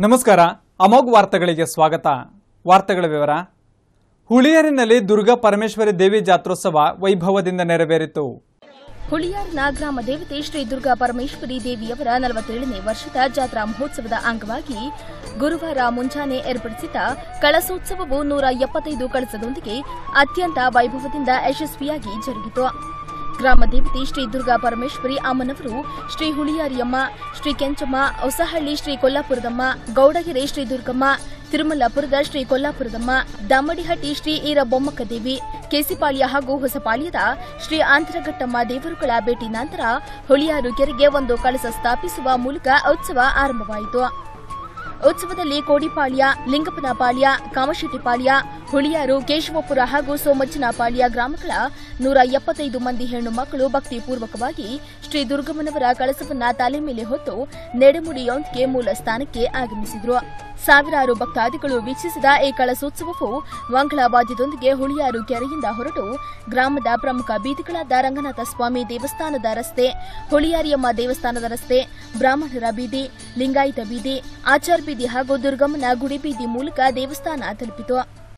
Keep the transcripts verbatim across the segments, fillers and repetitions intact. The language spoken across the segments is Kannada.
ನಮಸ್ಕಾರ ಅಮೋಘ್ ವಾರ್ತೆಗಳಿಗೆ ಸ್ವಾಗತ. ವಾರ್ತೆಗಳ ವಿವರ. ಹುಳಿಯಾರಿನಲ್ಲಿ ದುರ್ಗಾ ಪರಮೇಶ್ವರಿ ದೇವಿ ಜಾತ್ರೋತ್ಸವ ವೈಭವದಿಂದ ನೆರವೇರಿತು. ಹುಳಿಯಾರಿನ ಗ್ರಾಮ ದೇವತೆ ಶ್ರೀ ದುರ್ಗಾ ಪರಮೇಶ್ವರಿ ದೇವಿಯವರ ನಲವತ್ತೇಳನೇ ವರ್ಷದ ಜಾತ್ರಾ ಮಹೋತ್ಸವದ ಅಂಗವಾಗಿ ಗುರುವಾರ ಮುಂಜಾನೆ ಏರ್ಪಡಿಸಿದ್ದ ಕಳಸೋತ್ಸವವು ನೂರ ಎಪ್ಪತ್ತೈದು ಕಳಸದೊಂದಿಗೆ ಅತ್ಯಂತ ವೈಭವದಿಂದ ಯಶಸ್ವಿಯಾಗಿ ಜರುಗಿತು. ಗ್ರಾಮ ದೇವತೆ ಶ್ರೀ ದುರ್ಗಾ ಪರಮೇಶ್ವರಿ ಅಮ್ಮನವರು ಶ್ರೀ ಹುಳಿಯಾರಿಯಮ್ಮ, ಶ್ರೀ ಕೆಂಚಮ್ಮ, ಹೊಸಹಳ್ಳಿ ಶ್ರೀ ಕೊಲ್ಲಾಪುರದಮ್ಮ, ಗೌಡಗೆರೆ ಶ್ರೀ ದುರ್ಗಮ್ಮ, ತಿರುಮಲಾಪುರದ ಶ್ರೀ ಕೊಲ್ಲಾಪುರದಮ್ಮ, ದಮ್ಮಡಿಹಟ್ಟಿ ಶ್ರೀ ಈರಬೊಮ್ಮಕ್ಕ ದೇವಿ, ಕೇಸಿಪಾಳ್ಯ ಹಾಗೂ ಹೊಸಪಾಳ್ಯದ ಶ್ರೀ ಆಂತರಘಟ್ಟಮ್ಮ ದೇವರುಗಳ ಭೇಟಿ ನಂತರ ಹುಳಿಯಾರು ಕೆರೆಗೆ ಒಂದು ಕಳಸ ಸ್ಥಾಪಿಸುವ ಮೂಲಕ ಉತ್ಸವ ಆರಂಭವಾಯಿತು. ಉತ್ಸವದಲ್ಲಿ ಕೋಡಿಪಾಳ್ಯ, ಲಿಂಗಪ್ಪನಪಾಳ್ಯ, ಕಾಮಶೆಟ್ಟಿಪಾಳ್ಯ, ಹುಳಿಯಾರು, ಕೇಶವಪುರ ಹಾಗೂ ಸೋಮಜ್ಜನಪಾಳ್ಯ ಗ್ರಾಮಗಳ ನೂರ ಎಪ್ಪತ್ತೈದು ಮಂದಿ ಹೆಣ್ಣು ಮಕ್ಕಳು ಭಕ್ತಿಪೂರ್ವಕವಾಗಿ ಶ್ರೀ ದುರ್ಗಮ್ಮನವರ ಕಳಸವನ್ನ ತಲೆ ಮೇಲೆ ಹೊತ್ತು ನೆಡೆಮುಡಿಯೊಂದಿಗೆ ಮೂಲ ಸ್ಥಾನಕ್ಕೆ ಆಗಮಿಸಿದರು. ಸಾವಿರಾರು ಭಕ್ತಾದಿಗಳು ವೀಕ್ಷಿಸಿದ ಈ ಕಳಸೋತ್ಸವವು ಮಂಗಳವಾದ್ಯದೊಂದಿಗೆ ಹುಳಿಯಾರು ಕೆರೆಯಿಂದ ಹೊರಟು ಗ್ರಾಮದ ಪ್ರಮುಖ ಬೀದಿಗಳಾದ ರಂಗನಾಥ ಸ್ವಾಮಿ ದೇವಸ್ಥಾನದ ರಸ್ತೆ, ಹುಳಿಯಾರಿಯಮ್ಮ ದೇವಸ್ಥಾನದ ರಸ್ತೆ, ಬ್ರಾಹ್ಮಣರ ಬೀದಿ, ಲಿಂಗಾಯತ ಬೀದಿ, ಆಚಾರ್ ಬೀದಿ ಹಾಗೂ ದುರ್ಗಮ್ಮನ ಗುಡಿ ಬೀದಿ ಮೂಲಕ ದೇವಸ್ಥಾನ ತಲುಪಿತು.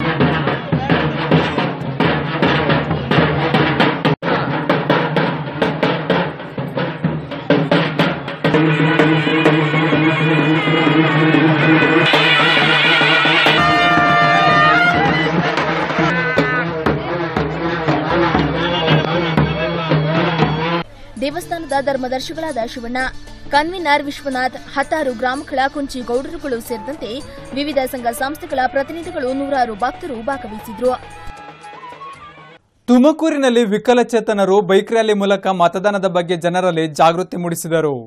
ದೇವಸ್ಥಾನದ ಧರ್ಮದರ್ಶಿಗಳಾದ ಶಿವಣ್ಣ, ಕನ್ವೀನರ್ ವಿಶ್ವನಾಥ್, ಹತ್ತಾರು ಗ್ರಾಮಗಳ ಕುಂಚಿಗೌಡರುಗಳು ಸೇರಿದಂತೆ ವಿವಿಧ ಸಂಘ ಸಂಸ್ಥೆಗಳ ಪ್ರತಿನಿಧಿಗಳು, ನೂರಾರು ಭಕ್ತರು ಭಾಗವಹಿಸಿದ್ರು. ತುಮಕೂರಿನಲ್ಲಿ ವಿಕಲಚೇತನರು ಬೈಕ್ ರ್ಯಾಲಿ ಮೂಲಕ ಮತದಾನದ ಬಗ್ಗೆ ಜನರಲ್ಲಿ ಜಾಗೃತಿ ಮೂಡಿಸಿದರು.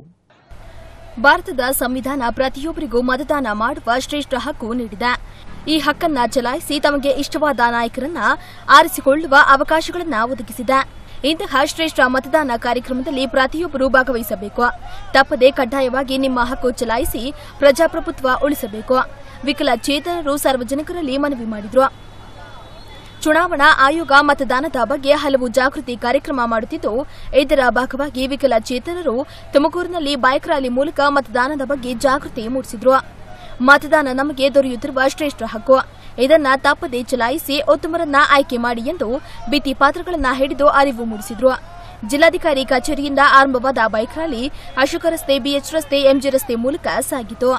ಭಾರತದ ಸಂವಿಧಾನ ಪ್ರತಿಯೊಬ್ಬರಿಗೂ ಮತದಾನ ಮಾಡುವ ಶ್ರೇಷ್ಠ ಹಕ್ಕು ನೀಡಿದೆ. ಈ ಹಕ್ಕನ್ನ ಚಲಾಯಿಸಿ ತಮಗೆ ಇಷ್ಟವಾದ ನಾಯಕರನ್ನ ಆರಿಸಿಕೊಳ್ಳುವ ಅವಕಾಶಗಳನ್ನು ಒದಗಿಸಿದೆ. ಇಂತಹ ಶ್ರೇಷ್ಠ ಮತದಾನ ಕಾರ್ಯಕ್ರಮದಲ್ಲಿ ಪ್ರತಿಯೊಬ್ಬರು ಭಾಗವಹಿಸಬೇಕು. ತಪ್ಪದೆ ಕಡ್ಡಾಯವಾಗಿ ನಿಮ್ಮ ಹಕ್ಕು ಚಲಾಯಿಸಿ ಪ್ರಜಾಪ್ರಭುತ್ವ ಉಳಿಸಬೇಕು. ವಿಕಲಚೇತನರು ಸಾರ್ವಜನಿಕರಲ್ಲಿ ಮನವಿ ಮಾಡಿದರು. ಚುನಾವಣಾ ಆಯೋಗ ಮತದಾನದ ಬಗ್ಗೆ ಹಲವು ಜಾಗೃತಿ ಕಾರ್ಯಕ್ರಮ ಮಾಡುತ್ತಿದ್ದು, ಇದರ ಭಾಗವಾಗಿ ವಿಕಲಚೇತನರು ತುಮಕೂರಿನಲ್ಲಿ ಬೈಕ್ ರ್ಯಾಲಿ ಮೂಲಕ ಮತದಾನದ ಬಗ್ಗೆ ಜಾಗೃತಿ ಮೂಡಿಸಿದರು. ಮತದಾನ ನಮಗೆ ದೊರೆಯುತ್ತಿರುವ ಶ್ರೇಷ್ಠ ಹಕ್ಕು, ಇದನ್ನ ತಪ್ಪದೆ ಚಲಾಯಿಸಿ ಉತ್ತಮರನ್ನ ಆಯ್ಕೆ ಮಾಡಿ ಎಂದು ಭಿತ್ತಿ ಪಾತ್ರಗಳನ್ನು ಹಿಡಿದು ಅರಿವು ಮೂಡಿಸಿದರು. ಜಿಲ್ಲಾಧಿಕಾರಿ ಕಚೇರಿಯಿಂದ ಆರಂಭವಾದ ಬೈಕ್ ರ್ಯಾಲಿ ಅಶೋಕ ರಸ್ತೆ, ಬಿಎಚ್ ರಸ್ತೆ, ಎಂಜಿ ರಸ್ತೆ ಮೂಲಕ ಸಾಗಿತು.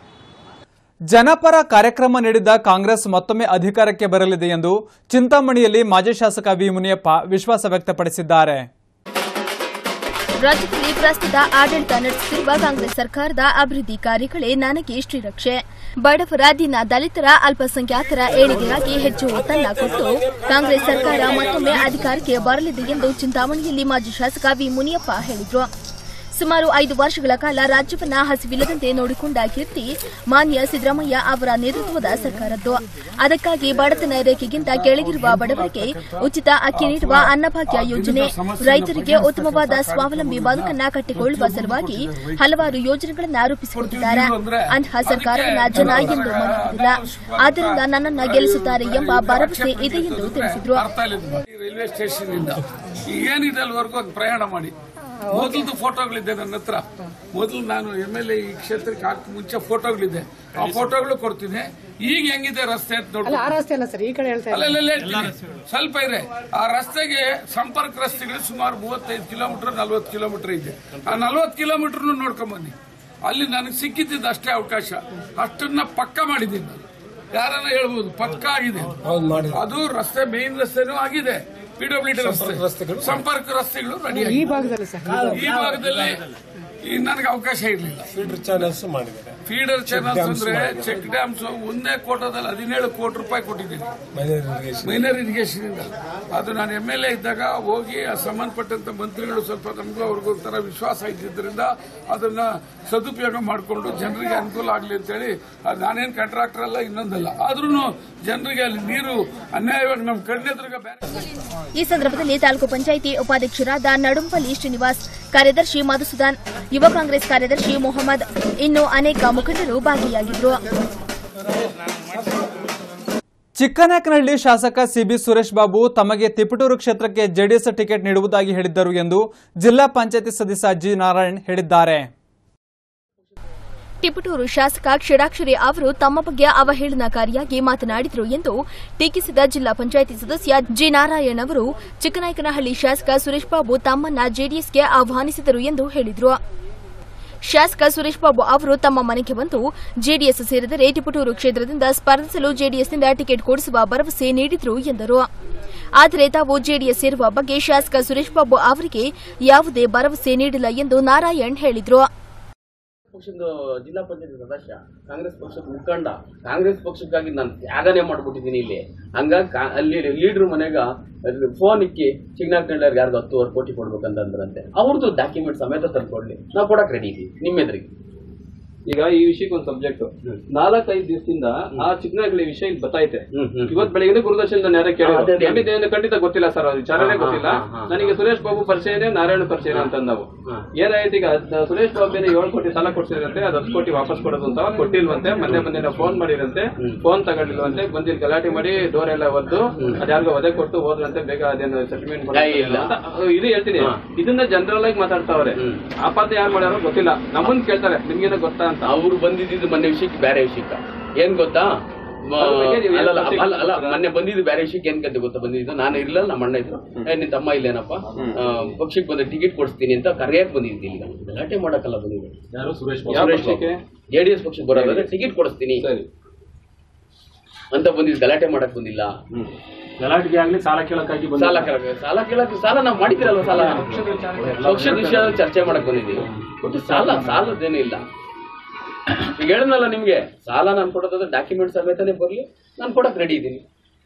ಜನಪರ ಕಾರ್ಯಕ್ರಮ ನೀಡಿದ ಕಾಂಗ್ರೆಸ್ ಮತ್ತೊಮ್ಮೆ ಅಧಿಕಾರಕ್ಕೆ ಬರಲಿದೆ ಎಂದು ಚಿಂತಾಮಣಿಯಲ್ಲಿ ಮಾಜಿ ಶಾಸಕ ವಿ ಮುನಿಯಪ್ಪ ವಿಶ್ವಾಸ ವ್ಯಕ್ತಪಡಿಸಿದ್ದಾರೆ. ರಾಜ್ಯದಲ್ಲಿ ಪ್ರಸ್ತುತ ಆಡಳಿತ ನಡೆಸುತ್ತಿರುವ ಕಾಂಗ್ರೆಸ್ ಸರ್ಕಾರದ ಅಭಿವೃದ್ಧಿ ಕಾರ್ಯಗಳೇ ನನಗೆ ಶ್ರೀರಕ್ಷೆ. ಬಡವರ, ದೀನ ದಲಿತರ, ಅಲ್ಪಸಂಖ್ಯಾತರ ಏಳಿಗೆಗಾಗಿ ಹೆಚ್ಚು ಒತ್ತನ್ನ ಕೊಟ್ಟು ಕಾಂಗ್ರೆಸ್ ಸರ್ಕಾರ ಮತ್ತೊಮ್ಮೆ ಅಧಿಕಾರಕ್ಕೆ ಬರಲಿದೆ ಎಂದು ಚಿಂತಾಮಣಿಯಲ್ಲಿ ಮಾಜಿ ಶಾಸಕ ವಿ ಮುನಿಯಪ್ಪ ಹೇಳಿದರು. ಸುಮಾರು ಐದು ವರ್ಷಗಳ ಕಾಲ ರಾಜ್ಯವನ್ನ ಹಸಿವಿಲ್ಲದಂತೆ ನೋಡಿಕೊಂಡ ಕೀರ್ತಿ ಮಾನ್ಯ ಸಿದ್ದರಾಮಯ್ಯ ಅವರ ನೇತೃತ್ವದ ಸರ್ಕಾರದ್ದು. ಅದಕ್ಕಾಗಿ ಬಡತನ ರೇಖೆಗಿಂತ ಕೆಳಗಿರುವ ಬಡವರಿಗೆ ಉಚಿತ ಅಕ್ಕಿ ನೀಡುವ ಅನ್ನಭಾಗ್ಯ ಯೋಜನೆ, ರೈತರಿಗೆ ಉತ್ತಮವಾದ ಸ್ವಾವಲಂಬಿ ಬದುಕನ್ನ ಕಟ್ಟಿಕೊಳ್ಳುವ ಸಲುವಾಗಿ ಹಲವಾರು ಯೋಜನೆಗಳನ್ನು ರೂಪಿಸಿಕೊಟ್ಟಿದ್ದಾರೆ. ಅಂತಹ ಸರ್ಕಾರವನ್ನ ಜನ ಎಂದು ಮರೆಯುವುದಿಲ್ಲ. ಆದ್ದರಿಂದ ನನ್ನನ್ನ ಗೆಲ್ಲಿಸುತ್ತಾರೆ ಎಂಬ ಭರವಸೆ ಇದೆ ಎಂದು ತಿಳಿಸಿದರು. ರೈಲ್ವೆ ಸ್ಟೇಷನ್ ಇಂದ ಏನಿದೆವರೆಗೂ ಪ್ರಯಾಣ ಮಾಡಿ ಮೊದಲದು ಫೋಟೋಗಳಿದೆ ನನ್ನ ಹತ್ರ. ಮೊದಲು ನಾನು ಎಂ ಎಲ್ ಎ ಈ ಕ್ಷೇತ್ರಕ್ಕೆ ಹಾಕಿ ಮುಂಚೆ ಫೋಟೋಗಳಿದೆ, ಆ ಫೋಟೋಗಳು ಕೊಡ್ತೀನಿ. ಈಗ ಹೆಂಗಿದೆ ರಸ್ತೆ ಅಂತ ನೋಡಿ, ಸ್ವಲ್ಪ ಇದೆ. ಆ ರಸ್ತೆಗೆ ಸಂಪರ್ಕ ರಸ್ತೆಗಳು ಸುಮಾರು ಮೂವತ್ತೈದು ಕಿಲೋಮೀಟರ್ ನಲ್ವತ್ತು ಕಿಲೋಮೀಟರ್ ಇದೆ. ಆ ನಲ್ವತ್ತು ಕಿಲೋಮೀಟರ್ ನೋಡ್ಕೊಂಡ್ ಬನ್ನಿ. ಅಲ್ಲಿ ನನಗೆ ಸಿಕ್ಕಿದ್ದ ಅಷ್ಟೇ ಅವಕಾಶ, ಅಷ್ಟನ್ನ ಪಕ್ಕ ಮಾಡಿದ್ದೀನಿ. ಯಾರನ್ನ ಹೇಳ್ಬೋದು, ಪಕ್ಕ ಆಗಿದೆ. ಅದು ರಸ್ತೆ ಮೇನ್ ರಸ್ತೆನೂ ಆಗಿದೆ, ಪಿಡಬ್ಲ್ಯೂಡಿ ರಸ್ತೆ, ಸಂಪರ್ಕ ರಸ್ತೆಗಳು ರೆಡಿ. ಈ ಭಾಗದಲ್ಲಿ ನನಗೆ ಅವಕಾಶ ಇರಲಿಲ್ಲ. ಫೀಡರ್ ಚಾನಲ್ಸ್ ಮಾಡಿದ್ದಾರೆ. ಫೀಡರ್ ಚಾನಲ್ಸ್ ಅಂದ್ರೆ ಚೆಕ್ ಡ್ಯಾಮ್ಸ್ ಒಂದೇ ಕೋಟದಲ್ಲಿ ಹದಿನೇಳು ಕೋಟಿ ರೂಪಾಯಿ ಕೊಟ್ಟಿದ್ದೀನಿ ಮೈನರ್ ಇರಿಗೇಷನ್ ಇಂದ. ಅದು ನಾನು ಎಂ ಎಲ್ ಎ ಇದ್ದಾಗ ಹೋಗಿ ಸಂಬಂಧಪಟ್ಟಂತ ಮಂತ್ರಿಗಳು ಸ್ವಲ್ಪ ನಮಗೂ ಅವ್ರಿಗೂ ಒಂಥರ ವಿಶ್ವಾಸ ಇದ್ದಿದ್ದರಿಂದ ಅದನ್ನ ಸದುಪಯೋಗ ಮಾಡಿಕೊಂಡು ಜನರಿಗೆ ಅನುಕೂಲ ಆಗಲಿ ಅಂತೇಳಿ, ನಾನೇನು ಕಾಂಟ್ರಾಕ್ಟರ್ ಅಲ್ಲ, ಇನ್ನೊಂದಲ್ಲ, ಆದ್ರೂ ಜನರಿಗೆ ಅಲ್ಲಿ ನೀರು ಅನ್ಯಾಯವಾಗಿ ನಮ್ಮ ಕಣ್ಣೆದುರುಗ ಬೇರೆ. ಈ ಸಂದರ್ಭದಲ್ಲಿ ತಾಲೂಕು ಪಂಚಾಯಿತಿ ಉಪಾಧ್ಯಕ್ಷರಾದ ನಡುಂಪಲ್ಲಿ ಶ್ರೀನಿವಾಸ್, ಕಾರ್ಯದರ್ಶಿ ಮಧುಸೂದನ್, ಯುವ ಕಾಂಗ್ರೆಸ್ ಕಾರ್ಯದರ್ಶಿ ಮೊಹಮ್ಮದ್, ಇನ್ನು ಅನೇಕ ಮುಖಂಡರು ಭಾಗಿಯಾಗಿದ್ದರು. ಚಿಕ್ಕನಾಯಕನಹಳ್ಳಿ ಶಾಸಕ ಸಿಬಿ ಸುರೇಶ್ ಬಾಬು ತಮಗೆ ತಿಪಟೂರು ಕ್ಷೇತ್ರಕ್ಕೆ ಜೆಡಿಎಸ್ ಟಿಕೆಟ್ ನೀಡುವುದಾಗಿ ಹೇಳಿದ್ದರು ಎಂದು ಜಿಲ್ಲಾ ಪಂಚಾಯತಿ ಸದಸ್ಯ ಜಿ ನಾರಾಯಣ್ ಹೇಳಿದ್ದಾರೆ. ತಿಪಟೂರು ಶಾಸಕ ಕ್ಷೀರಾಕ್ಷರಿ ಅವರು ತಮ್ಮ ಬಗ್ಗೆ ಅವಹೇಳನಕಾರಿಯಾಗಿ ಮಾತನಾಡಿದರು ಎಂದು ಟೀಕಿಸಿದ ಜಿಲ್ಲಾ ಪಂಚಾಯಿತಿ ಸದಸ್ಯ ಜಿ ನಾರಾಯಣ್ ಅವರು ಚಿಕ್ಕನಾಯಕನಹಳ್ಳಿ ಶಾಸಕ ಸುರೇಶ್ ಬಾಬು ತಮ್ಮನ್ನ ಜೆಡಿಎಸ್ಗೆ ಆಹ್ವಾನಿಸಿದರು ಎಂದು ಹೇಳಿದರು. ಶಾಸಕ ಸುರೇಶ್ ಬಾಬು ಅವರು ತಮ್ಮ ಮನೆಗೆ ಬಂದು ಜೆಡಿಎಸ್ ಸೇರಿದರೆ ತಿಪಟೂರು ಕ್ಷೇತ್ರದಿಂದ ಸ್ಪರ್ಧಿಸಲು ಜೆಡಿಎಸ್ನಿಂದ ಟಿಕೆಟ್ ಕೊಡಿಸುವ ಭರವಸೆ ನೀಡಿದರು ಎಂದರು. ಆದರೆ ತಾವು ಜೆಡಿಎಸ್ ಸೇರುವ ಬಗ್ಗೆ ಶಾಸಕ ಸುರೇಶ್ ಬಾಬು ಅವರಿಗೆ ಯಾವುದೇ ಭರವಸೆ ನೀಡಿಲ್ಲ ಎಂದು ನಾರಾಯಣ್ ಹೇಳಿದರು. ಪಕ್ಷದ ಜಿಲ್ಲಾ ಪಂಚಾಯತ್ ಸದಸ್ಯ, ಕಾಂಗ್ರೆಸ್ ಪಕ್ಷದ ಮುಖಂಡ, ಕಾಂಗ್ರೆಸ್ ಪಕ್ಷಕ್ಕಾಗಿ ನಾನು ತ್ಯಾಗನೆ ಮಾಡ್ಬಿಟ್ಟಿದ್ದೀನಿ. ಇಲ್ಲಿ ಹಂಗಾಗಿ ಅಲ್ಲಿ ಲೀಡರ್ ಮನೆಗ ಫೋನ್ ಇಕ್ಕಿ ಚಿಕ್ಕನಾಯಕನಹಳ್ಳಿಯವ್ರಿಗೆ ಯಾರಿಗೂ ಹತ್ತುವರೆ ಕೋಟಿ ಕೊಡ್ಬೇಕಂತಂದ್ರಂತೆ. ಅವ್ರದ್ದು ಡಾಕ್ಯುಮೆಂಟ್ ಸಮೇತ ತಂದ್ಕೊಡ್ಲಿ, ನಾವು ಕೊಡಕ್ ರೆಡಿ ಇದೀವಿ ನಿಮ್ಮ ಎದುರಿಗೆ. ಈಗ ಈ ವಿಷಯಕ್ಕೆ ಒಂದು ಸಬ್ಜೆಕ್ಟ್ ನಾಲ್ಕೈದು ದಿವಸದಿಂದ ಆ ಚಿಕ್ಕನಾಯಕನಹಳ್ಳಿ ವಿಷಯ ಇಲ್ಲಿ ಬತ್ತೈತೆ. ಇವತ್ತು ಬೆಳಗ್ಗೆ ಗುರುದರ್ಶನ ನೇರ ಕೇಳಿದ್ರೆ ಖಂಡಿತ ಗೊತ್ತಿಲ್ಲ ಸರ್, ಅದು ವಿಚಾರನೇ ಗೊತ್ತಿಲ್ಲ ನನಗೆ. ಸುರೇಶ್ ಬಾಬು ಪರಿಚಯ ಇದೆ, ನಾರಾಯಣ ಪರಿಚಯ ಇದೆ ಅಂತ ನಾವು ಏನಾಯ್ತು. ಈಗ ಸುರೇಶ್ ಬಾಬು ಏಳು ಕೋಟಿ ಸಾಲ ಕೊಡ್ಸಿರಂತೆ, ಅದು ಹತ್ತು ಕೋಟಿ ವಾಪಸ್ ಕೊಡೋದು ಅಂತ ಕೊಟ್ಟಿಲ್ವಂತೆ. ಮೊನ್ನೆ ಮೊನ್ನೆ ಫೋನ್ ಮಾಡಿರಂತೆ, ಫೋನ್ ತಗೊಂಡಿಲ್ವಂತೆ. ಬಂದಿಲ್ ಗಲಾಟೆ ಮಾಡಿ ಡೋರ್ ಎಲ್ಲ ಒದ್ದು ಅದ್ಯಾರಿಗೂ ಒದೆ ಕೊಟ್ಟು ಹೋದ್ರಂತೆ. ಬೇಗ ಅದೇನು ಸೆಟಲ್ಮೆಂಟ್ ಇದು ಹೇಳ್ತೀನಿ. ಇದನ್ನ ಜನರಲ್ ಆಗಿ ಮಾತಾಡ್ತಾವ್ರೆ. ಆಪಾತ ಯಾರು ಮಾಡ್ಯಾರೋ ಗೊತ್ತಿಲ್ಲ. ನಮ್ಮನ್ನ ಕೇಳ್ತಾರೆ ನಿಮ್ಗೇನೋ ಗೊತ್ತಾ ಅಂತ. ಅವ್ರು ಬಂದಿದ್ದು ಮೊನ್ನೆ ವಿಷಯಕ್ಕೆ ಬೇರೆ ವಿಷಯಕ್ಕ ಏನ್ ಗೊತ್ತಾ, ಅಲ್ಲ ಮೊನ್ನೆ ಬಂದಿದ್ದು ಬೇರೆ ವಿಷಯಕ್ಕೆ ಏನ್ ಕತೆ ಗೊತ್ತಾ ಬಂದಿದ್ದು. ನಾನು ಇರ್ಲಿಲ್ಲ, ನಮ್ಮ ಅಣ್ಣ ಇದ್ರು. ನಿನ್ ತಮ್ಮ ಇಲ್ಲೇನಪ್ಪ ಪಕ್ಷಕ್ಕೆ ಬಂದ ಟಿಕೆಟ್ ಕೊಡಿಸ್ತೀನಿ ಅಂತ ಕರೆಯಕ್ ಬಂದಿದ್ದೀನಿ. ಈಗ ಗಲಾಟೆ ಮಾಡಕ್ಕಲ್ಲ ಬಂದಿದ್ದು. ಜೆಡಿಎಸ್ ಪಕ್ಷಕ್ಕೆ ಬರೋದಾದ್ರೆ ಟಿಕೆಟ್ ಕೊಡಿಸ್ತೀನಿ ಅಂತ ಬಂದಿದ್ದು, ಗಲಾಟೆ ಮಾಡಕ್ ಬಂದಿಲ್ಲ. ಗಲಾಟೆಗೆ ಆಗ್ಲಿ ಸಾಲ ಕೇಳಕ್ಕಾಗಿ ಸಾಲ ಕೇಳಕ್ಕೆ ಸಾಲ ಕೇಳಕ್ಕೆ ಸಾಲ ನಾವು ಮಾಡಿದಿರಲ್ವ. ಸಾಲ ಪಕ್ಷದ ವಿಷಯದಲ್ಲಿ ಚರ್ಚೆ ಮಾಡಕ್ ಬಂದಿದ್ದೀವಿ. ಒಟ್ಟು ಸಾಲ ಸಾಲದೇನೂ ಇಲ್ಲ. ಈಗ ಹೇಳಿದ್ನಲ್ಲ ನಿಮ್ಗೆ, ಸಾಲ ನಾನು ಕೊಡೋದಾದ್ರೆ ಡಾಕ್ಯುಮೆಂಟ್ ಸಮೇತನೇ ಬರ್ಲಿ, ನಾನು ಕೊಡಕ್ ರೆಡಿ ಇದ್ದೀನಿ.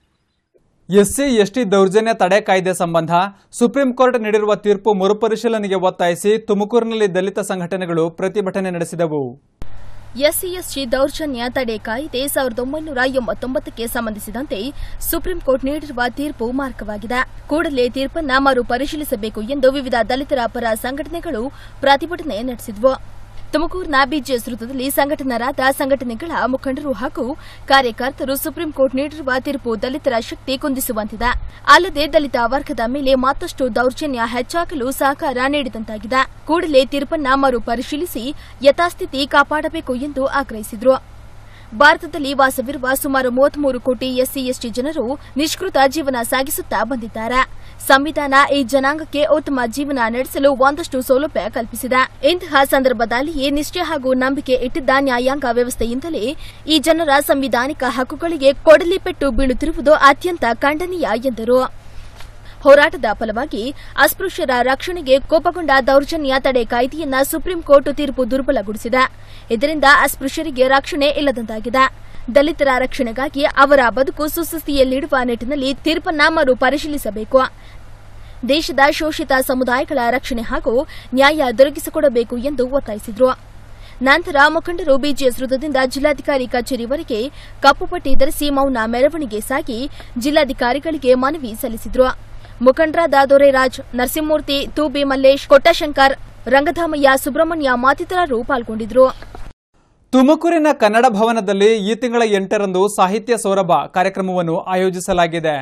ಎಸ್ಸಿ ಎಸ್ಟಿ ದೌರ್ಜನ್ಯ ತಡೆ ಕಾಯ್ದೆ ಸಂಬಂಧ ಸುಪ್ರೀಂ ಕೋರ್ಟ್ ನೀಡಿರುವ ತೀರ್ಪು ಮರುಪರಿಶೀಲನೆಗೆ ಒತ್ತಾಯಿಸಿ ತುಮಕೂರಿನಲ್ಲಿ ದಲಿತ ಸಂಘಟನೆಗಳು ಪ್ರತಿಭಟನೆ ನಡೆಸಿದವು. ಎಸ್ಸಿ ಎಸ್ಟಿ ದೌರ್ಜನ್ಯ ತಡೆ ಕಾಯ್ದೆ ಸಾವಿರದ ಒಂಬೈನೂರ ಎಂಬತ್ತೊಂಬತ್ತಕ್ಕೆ ಸಂಬಂಧಿಸಿದಂತೆ ಸುಪ್ರೀಂ ಕೋರ್ಟ್ ನೀಡಿರುವ ತೀರ್ಪು ಮಾರಕವಾಗಿದೆ. ಕೂಡಲೇ ತೀರ್ಪನ್ನು ಮರುಪರಿಶೀಲಿಸಬೇಕು ಎಂದು ವಿವಿಧ ದಲಿತರ ಪರ ಸಂಘಟನೆಗಳು ಪ್ರತಿಭಟನೆ ನಡೆಸಿದವು. ತುಮಕೂರಿನ ಬಿಜೆಎಸ್ ವೃತ್ತದಲ್ಲಿ ಸಂಘಟನರಾದ ಸಂಘಟನೆಗಳ ಮುಖಂಡರು ಹಾಗೂ ಕಾರ್ಯಕರ್ತರು ಸುಪ್ರೀಂ ಕೋರ್ಟ್ ನೀಡಿರುವ ತೀರ್ಪು ದಲಿತರ ಶಕ್ತಿ ಕುಂದಿಸುವಂತಿದೆ. ಅಲ್ಲದೆ ದಲಿತ ವರ್ಗದ ಮೇಲೆ ಮತ್ತಷ್ಟು ದೌರ್ಜನ್ಯ ಹೆಚ್ಚಾಗಲು ಸಹಕಾರ ನೀಡಿದಂತಾಗಿದೆ. ಕೂಡಲೇ ತೀರ್ಪನ್ನು ಮರುಪರಿಶೀಲಿಸಿ ಯಥಾಸ್ಥಿತಿ ಕಾಪಾಡಬೇಕು ಎಂದು ಆಗ್ರಹಿಸಿದರು. ಭಾರತದಲ್ಲಿ ವಾಸವಿರುವ ಸುಮಾರು ಮೂವತ್ಮೂರು ಕೋಟಿ ಎಸ್ಸಿ ಎಸ್ಟಿ ಜನರು ನಿಷ್ಕೃತ ಜೀವನ ಸಾಗಿಸುತ್ತಾ ಬಂದಿದ್ದಾರೆ. ಸಂವಿಧಾನ ಈ ಜನಾಂಗಕ್ಕೆ ಉತ್ತಮ ಜೀವನ ನಡೆಸಲು ಒಂದಷ್ಟು ಸೌಲಭ್ಯ ಕಲ್ಪಿಸಿದೆ. ಇಂತಹ ಸಂದರ್ಭದಲ್ಲಿಯೇ ನಿಷ್ಠೆ ಹಾಗೂ ನಂಬಿಕೆ ಇಟ್ಟಿದ್ದ ನ್ಯಾಯಾಂಗ ವ್ಯವಸ್ಥೆಯಿಂದಲೇ ಈ ಜನರ ಸಂವಿಧಾನಿಕ ಹಕ್ಕುಗಳಿಗೆ ಕೊಡಲಿ ಪೆಟ್ಟು ಬೀಳುತ್ತಿರುವುದು ಅತ್ಯಂತ ಖಂಡನೀಯ ಎಂದರು. ಹೋರಾಟದ ಫಲವಾಗಿ ಅಸ್ಪೃಶ್ಯರ ರಕ್ಷಣೆಗೆ ಕೋಪಗೊಂಡ ದೌರ್ಜನ್ಯ ತಡೆ ಕಾಯ್ದೆಯನ್ನ ಸುಪ್ರೀಂ ಕೋರ್ಟ್ ತೀರ್ಪು ದುರ್ಬಲಗೊಳಿಸಿದೆ. ಇದರಿಂದ ಅಸ್ಪೃಶ್ಯರಿಗೆ ರಕ್ಷಣೆ ಇಲ್ಲದಂತಾಗಿದೆ. ದಲಿತರ ರಕ್ಷಣೆಗಾಗಿ ಅವರ ಬದುಕು ಸುಸ್ಥಿತಿಯಲ್ಲಿಡುವ ನಿಟ್ಟಿನಲ್ಲಿ ತೀರ್ಪನ್ನ ಮರು ಪರಿಶೀಲಿಸಬೇಕು. ದೇಶದ ಶೋಷಿತ ಸಮುದಾಯಗಳ ರಕ್ಷಣೆ ಹಾಗೂ ನ್ಯಾಯ ದೊರಕಿಸಿಕೊಡಬೇಕು ಎಂದು ಒತ್ತಾಯಿಸಿದರು. ನಂತರ ಮುಖಂಡರು ಬಿಜೆಎಸ್ ವೃತ್ತದಿಂದ ಜಿಲ್ಲಾಧಿಕಾರಿ ಕಚೇರಿವರೆಗೆ ಕಪ್ಪುಪಟ್ಟಿ ಧರಿಸಿ ಮೌನ ಮೆರವಣಿಗೆ ಸಾಗಿ ಜಿಲ್ಲಾಧಿಕಾರಿಗಳಿಗೆ ಮನವಿ ಸಲ್ಲಿಸಿದರು. ಮುಖಂಡರಾದ ದೊರೆರಾಜ್, ನರಸಿಂಹಮೂರ್ತಿ, ತೂಬಿ ಮಲ್ಲೇಶ್, ಕೊಟ್ಟಶಂಕರ್, ರಂಗಧಾಮಯ್ಯ, ಸುಬ್ರಹ್ಮಣ್ಯ ಮತ್ತಿತರರು ಪಾಲ್ಗೊಂಡಿದ್ದರು. ತುಮಕೂರಿನ ಕನ್ನಡ ಭವನದಲ್ಲಿ ಈ ತಿಂಗಳ ಎಂಟರಂದು ಸಾಹಿತ್ಯ ಸೌರಭ ಕಾರ್ಯಕ್ರಮವನ್ನು ಆಯೋಜಿಸಲಾಗಿದೆ.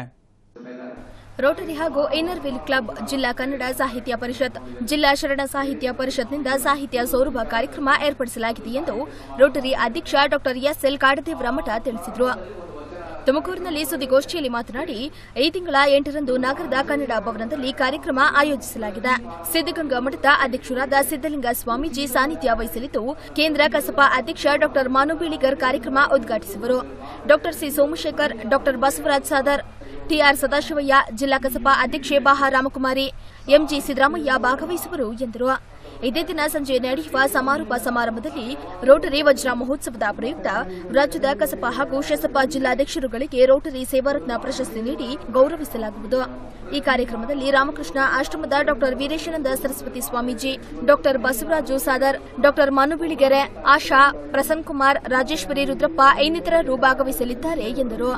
ರೋಟರಿ ಹಾಗೂ ಇನ್ನರ್ವಿಲ್ ಕ್ಲಬ್, ಜಿಲ್ಲಾ ಕನ್ನಡ ಸಾಹಿತ್ಯ ಪರಿಷತ್, ಜಿಲ್ಲಾ ಶರಣ ಸಾಹಿತ್ಯ ಪರಿಷತ್ನಿಂದ ಸಾಹಿತ್ಯ ಸೌರಭ ಕಾರ್ಯಕ್ರಮ ಏರ್ಪಡಿಸಲಾಗಿದೆ ಎಂದು ರೋಟರಿ ಅಧ್ಯಕ್ಷ ಡಾ ಎಸ್ಎಲ್ ಕಾಡದೇವರಮಠ ತಿಳಿಸಿದರು. ತುಮಕೂರಿನಲ್ಲಿ ಸುದ್ದಿಗೋಷ್ಠಿಯಲ್ಲಿ ಮಾತನಾಡಿ, ಈ ತಿಂಗಳ ಎಂಟರಂದು ನಗರದ ಕನ್ನಡ ಭವನದಲ್ಲಿ ಕಾರ್ಯಕ್ರಮ ಆಯೋಜಿಸಲಾಗಿದೆ. ಸಿದ್ದಗಂಗಾ ಮಠದ ಅಧ್ಯಕ್ಷರಾದ ಸಿದ್ದಲಿಂಗ ಸ್ವಾಮೀಜಿ ಸಾನ್ನಿಧ್ಯ ವಹಿಸಲಿದ್ದು, ಕೇಂದ್ರ ಕಸಪಾ ಅಧ್ಯಕ್ಷ ಡಾ ಮಾನು ಬೀಳಿಗರ್ ಕಾರ್ಯಕ್ರಮ ಉದ್ಘಾಟಿಸುವರು. ಡಾ ಸಿ ಸೋಮಶೇಖರ್, ಡಾ ಬಸವರಾಜ್ ಸಾದರ್, ಟಿಆರ್ ಸದಾಶಿವಯ್ಯ, ಜಿಲ್ಲಾ ಕಸಪಾ ಅಧ್ಯಕ್ಷೆ ಬಾಹ ರಾಮಕುಮಾರಿ, ಎಂಜಿ ಸಿದ್ದರಾಮಯ್ಯ ಭಾಗವಹಿಸುವರು ಎಂದರು. ಇದೇ ದಿನ ಸಂಜೆ ನಡೆಯುವ ಸಮಾರೋಪ ಸಮಾರಂಭದಲ್ಲಿ ರೋಟರಿ ವಜ್ರ ಮಹೋತ್ಸವದ ಪ್ರಯುಕ್ತ ರಾಜ್ಯದ ಕಸಪಾ ಹಾಗೂ ಶಸಪಾ ಜಿಲ್ಲಾಧ್ಯಕ್ಷರುಗಳಿಗೆ ರೋಟರಿ ಸೇವಾರತ್ನ ಪ್ರಶಸ್ತಿ ನೀಡಿ ಗೌರವಿಸಲಾಗುವುದು. ಈ ಕಾರ್ಯಕ್ರಮದಲ್ಲಿ ರಾಮಕೃಷ್ಣ ಆಶ್ರಮದ ಡಾ ವೀರೇಶಾನಂದ ಸರಸ್ವತಿ ಸ್ವಾಮೀಜಿ, ಡಾ ಬಸವರಾಜು ಸಾದರ್, ಡಾ ಮನು ಬಿಳಿಗೆರೆ, ಆಶಾ, ಪ್ರಸನ್ನ ಕುಮಾರ್, ರಾಜೇಶ್ವರಿ ರುದ್ರಪ್ಪ ಇನ್ನಿತರರು ಭಾಗವಹಿಸಲಿದ್ದಾರೆ ಎಂದರು.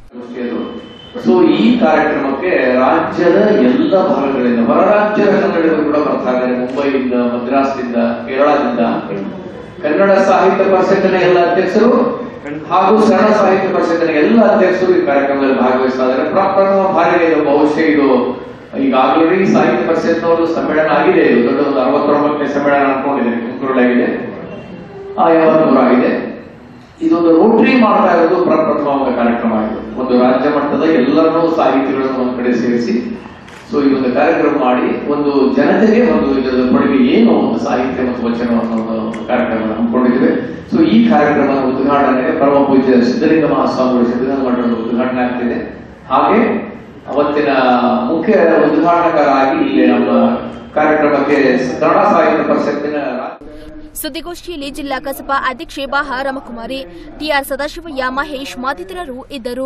ಸೊ ಈ ಕಾರ್ಯಕ್ರಮಕ್ಕೆ ರಾಜ್ಯದ ಎಲ್ಲ ಭಾಗಗಳಿಂದ, ಹೊರ ರಾಜ್ಯದ ಕನ್ನಡಿಗರು ಕೂಡ ಬರ್ತಾ ಇದ್ದಾರೆ. ಮುಂಬೈಯಿಂದ, ಮದ್ರಾಸ್ನಿಂದ, ಕೇರಳದಿಂದ. ಕನ್ನಡ ಸಾಹಿತ್ಯ ಪರಿಷತ್ತಿನ ಎಲ್ಲ ಅಧ್ಯಕ್ಷರು ಹಾಗೂ ಶರಣ ಸಾಹಿತ್ಯ ಪರಿಷತ್ತಿನ ಎಲ್ಲ ಅಧ್ಯಕ್ಷರು ಈ ಕಾರ್ಯಕ್ರಮದಲ್ಲಿ ಭಾಗವಹಿಸ್ತಾ ಇದ್ದಾರೆ. ಪ್ರಪ್ರಥಮ ಬಾರಿಗೆ ಇದು ಬಹುಶಃ ಇದು ಈಗ ಆಲ್ರೆಡಿ ಸಾಹಿತ್ಯ ಪರಿಷತ್ನವರು ಸಮ್ಮೇಳನ ಆಗಿದೆ. ಇದು ದೊಡ್ಡ ಒಂದು ಅರವತ್ತೊಂಬತ್ತನೇ ಸಮ್ಮೇಳನ ಅನ್ಕೊಂಡಿದ್ದೀನಿ ತುಮಕೂರಲ್ಲಾಗಿದೆ. ಯಾವತ್ತೂರ ಇದೆ. ಇದೊಂದು ರೋಟರಿ ಮಾಡ್ತಾ ಇರೋದು ಪ್ರಪ್ರಥಮ ಕಾರ್ಯಕ್ರಮ ಆಗಿದೆ. ಒಂದು ರಾಜ್ಯ ಮಟ್ಟದ ಎಲ್ಲರನ್ನೂ ಸಾಹಿತಿಗಳನ್ನು ಒಂದ್ ಕಡೆ ಸೇರಿಸಿ ಸೊ ಇದೊಂದು ಕಾರ್ಯಕ್ರಮ ಮಾಡಿ ಒಂದು ಜನತೆಗೆ ಒಂದು ಇದರ ಕೊಡುಗೆ ಏನು ಒಂದು ಸಾಹಿತ್ಯ ಮತ್ತು ವಚನವನ್ನು ಒಂದು ಕಾರ್ಯಕ್ರಮ ಹಮ್ಮಿಕೊಂಡಿದ್ದೇವೆ. ಸೊ ಈ ಕಾರ್ಯಕ್ರಮದ ಉದ್ಘಾಟನೆಗೆ ಪರಮ ಪೂಜ್ಯ ಸಿದ್ದಲಿಂಗ ಮಹಾಸ್ವಾಮಿಗಳು ಸಂವಿಧಾನ ಮಂಡಲದ ಉದ್ಘಾಟನೆ ಆಗ್ತಿದೆ. ಹಾಗೆ ಅವತ್ತಿನ ಮುಖ್ಯ ಉದ್ಘಾಟಕರಾಗಿ ಇಲ್ಲಿ ನಮ್ಮ ಕಾರ್ಯಕ್ರಮಕ್ಕೆ ಕನ್ನಡ ಸಾಹಿತ್ಯ ಪರಿಷತ್ತಿನ ಸುದ್ದಿಗೋಷ್ಠಿಯಲ್ಲಿ ಜಿಲ್ಲಾ ಕಸಬಾ ಅಧ್ಯಕ್ಷೆ ಬಾಹ ರಮಕುಮಾರಿ, ಟಿಆರ್ ಸದಾಶಿವಯ್ಯ, ಮಹೇಶ್ ಮತ್ತಿತರರು ಇದ್ದರು.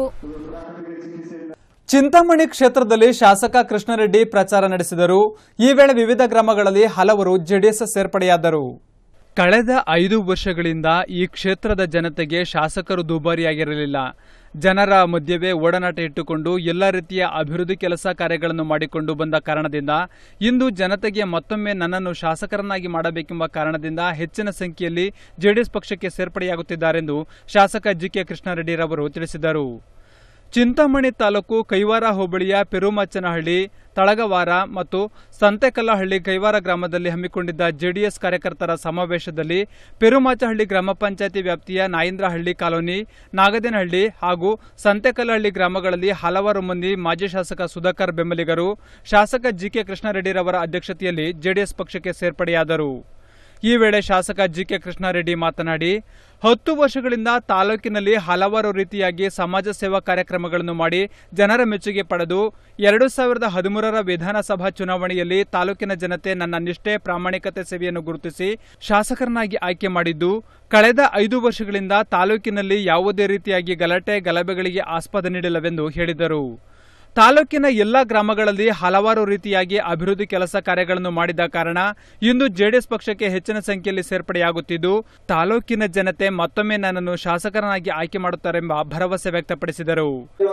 ಚಿಂತಾಮಣಿ ಕ್ಷೇತ್ರದಲ್ಲಿ ಶಾಸಕ ಕೃಷ್ಣಾರೆಡ್ಡಿ ಪ್ರಚಾರ ನಡೆಸಿದರು. ಈ ವೇಳೆ ವಿವಿಧ ಗ್ರಾಮಗಳಲ್ಲಿ ಹಲವರು ಜೆಡಿಎಸ್ ಸೇರ್ಪಡೆಯಾದರು. ಕಳೆದ ಐದು ವರ್ಷಗಳಿಂದ ಈ ಕ್ಷೇತ್ರದ ಜನತೆಗೆ ಶಾಸಕರು ದುಬಾರಿಯಾಗಿರಲಿಲ್ಲ. ಜನರ ಮಧ್ಯವೇ ಒಡನಾಟ ಇಟ್ಟುಕೊಂಡು ಎಲ್ಲ ರೀತಿಯ ಅಭಿವೃದ್ಧಿ ಕೆಲಸ ಕಾರ್ಯಗಳನ್ನು ಮಾಡಿಕೊಂಡು ಬಂದ ಕಾರಣದಿಂದ ಇಂದು ಜನತೆಗೆ ಮತ್ತೊಮ್ಮೆ ನನ್ನನ್ನು ಶಾಸಕರನ್ನಾಗಿ ಮಾಡಬೇಕೆಂಬ ಕಾರಣದಿಂದ ಹೆಚ್ಚಿನ ಸಂಖ್ಯೆಯಲ್ಲಿ ಜೆಡಿಎಸ್ ಪಕ್ಷಕ್ಕೆ ಸೇರ್ಪಡೆಯಾಗುತ್ತಿದ್ದಾರೆಂದು ಶಾಸಕ ಜಿಕೆ ಕೃಷ್ಣಾರೆಡ್ಡಿರವರು ತಿಳಿಸಿದರು. ಚಿಂತಾಮಣಿ ತಾಲೂಕು ಕೈವಾರ ಹೋಬಳಿಯ ಪೆರುಮಚ್ಚನಹಳ್ಳಿ, ತಳಗವಾರ ಮತ್ತು ಸಂತೆಕಲ್ಲಹಳ್ಳಿ ಕೈವಾರ ಗ್ರಾಮದಲ್ಲಿ ಹಮ್ಮಿಕೊಂಡಿದ್ದ ಜೆಡಿಎಸ್ ಕಾರ್ಯಕರ್ತರ ಸಮಾವೇಶದಲ್ಲಿ ಪೆರುಮಾಚಹಳ್ಳಿ ಗ್ರಾಮ ಪಂಚಾಯಿತಿ ವ್ಯಾಪ್ತಿಯ ನಾಯಂದ್ರಹಳ್ಳಿ ಕಾಲೋನಿ, ನಾಗದೇನಹಳ್ಳಿ ಹಾಗೂ ಸಂತೆಕಲ್ಲಹಳ್ಳಿ ಗ್ರಾಮಗಳಲ್ಲಿ ಹಲವಾರು ಮಂದಿ ಮಾಜಿ ಶಾಸಕ ಸುಧಾಕರ್ ಬೆಂಬಲಿಗರು ಶಾಸಕ ಜಿಕೆ ಕೃಷ್ಣಾರೆಡ್ಡಿರವರ ಅಧ್ಯಕ್ಷತೆಯಲ್ಲಿ ಜೆಡಿಎಸ್ ಪಕ್ಷಕ್ಕೆ ಸೇರ್ಪಡೆಯಾದರು. ಈ ವೇಳೆ ಶಾಸಕ ಜಿಕೆ ಕೃಷ್ಣಾರೆಡ್ಡಿ ಮಾತನಾಡಿ, ಹತ್ತು ವರ್ಷಗಳಿಂದ ತಾಲೂಕಿನಲ್ಲಿ ಹಲವಾರು ರೀತಿಯಾಗಿ ಸಮಾಜ ಸೇವಾ ಕಾರ್ಯಕ್ರಮಗಳನ್ನು ಮಾಡಿ ಜನರ ಮೆಚ್ಚುಗೆ ಪಡೆದು ಎರಡು ಸಾವಿರದ ಹದಿಮೂರರ ವಿಧಾನಸಭಾ ಚುನಾವಣೆಯಲ್ಲಿ ತಾಲೂಕಿನ ಜನತೆ ನನ್ನ ನಿಷ್ಠೆ, ಪ್ರಾಮಾಣಿಕತೆ ಸೇವೆಯನ್ನು ಗುರುತಿಸಿ ಶಾಸಕರನ್ನಾಗಿ ಆಯ್ಕೆ ಮಾಡಿದ್ದು, ಕಳೆದ ಐದು ವರ್ಷಗಳಿಂದ ತಾಲೂಕಿನಲ್ಲಿ ಯಾವುದೇ ರೀತಿಯಾಗಿ ಗಲಾಟೆ ಗಲಭೆಗಳಿಗೆ ಆಸ್ಪದ ನೀಡಿಲ್ಲವೆಂದು ಹೇಳಿದರು. ತಾಲೂಕಿನ ಎಲ್ಲಾ ಗ್ರಾಮಗಳಲ್ಲಿ ಹಲವಾರು ರೀತಿಯಾಗಿ ಅಭಿವೃದ್ಧಿ ಕೆಲಸ ಕಾರ್ಯಗಳನ್ನು ಮಾಡಿದ ಕಾರಣ ಇಂದು ಜೆಡಿಎಸ್ ಪಕ್ಷಕ್ಕೆ ಹೆಚ್ಚಿನ ಸಂಖ್ಯೆಯಲ್ಲಿ ಸೇರ್ಪಡೆಯಾಗುತ್ತಿದ್ದು, ತಾಲೂಕಿನ ಜನತೆ ಮತ್ತೊಮ್ಮೆ ನನ್ನನ್ನು ಶಾಸಕರನ್ನಾಗಿ ಆಯ್ಕೆ ಮಾಡುತ್ತಾರೆಂಬ ಭರವಸೆ ವ್ಯಕ್ತಪಡಿಸಿದರು.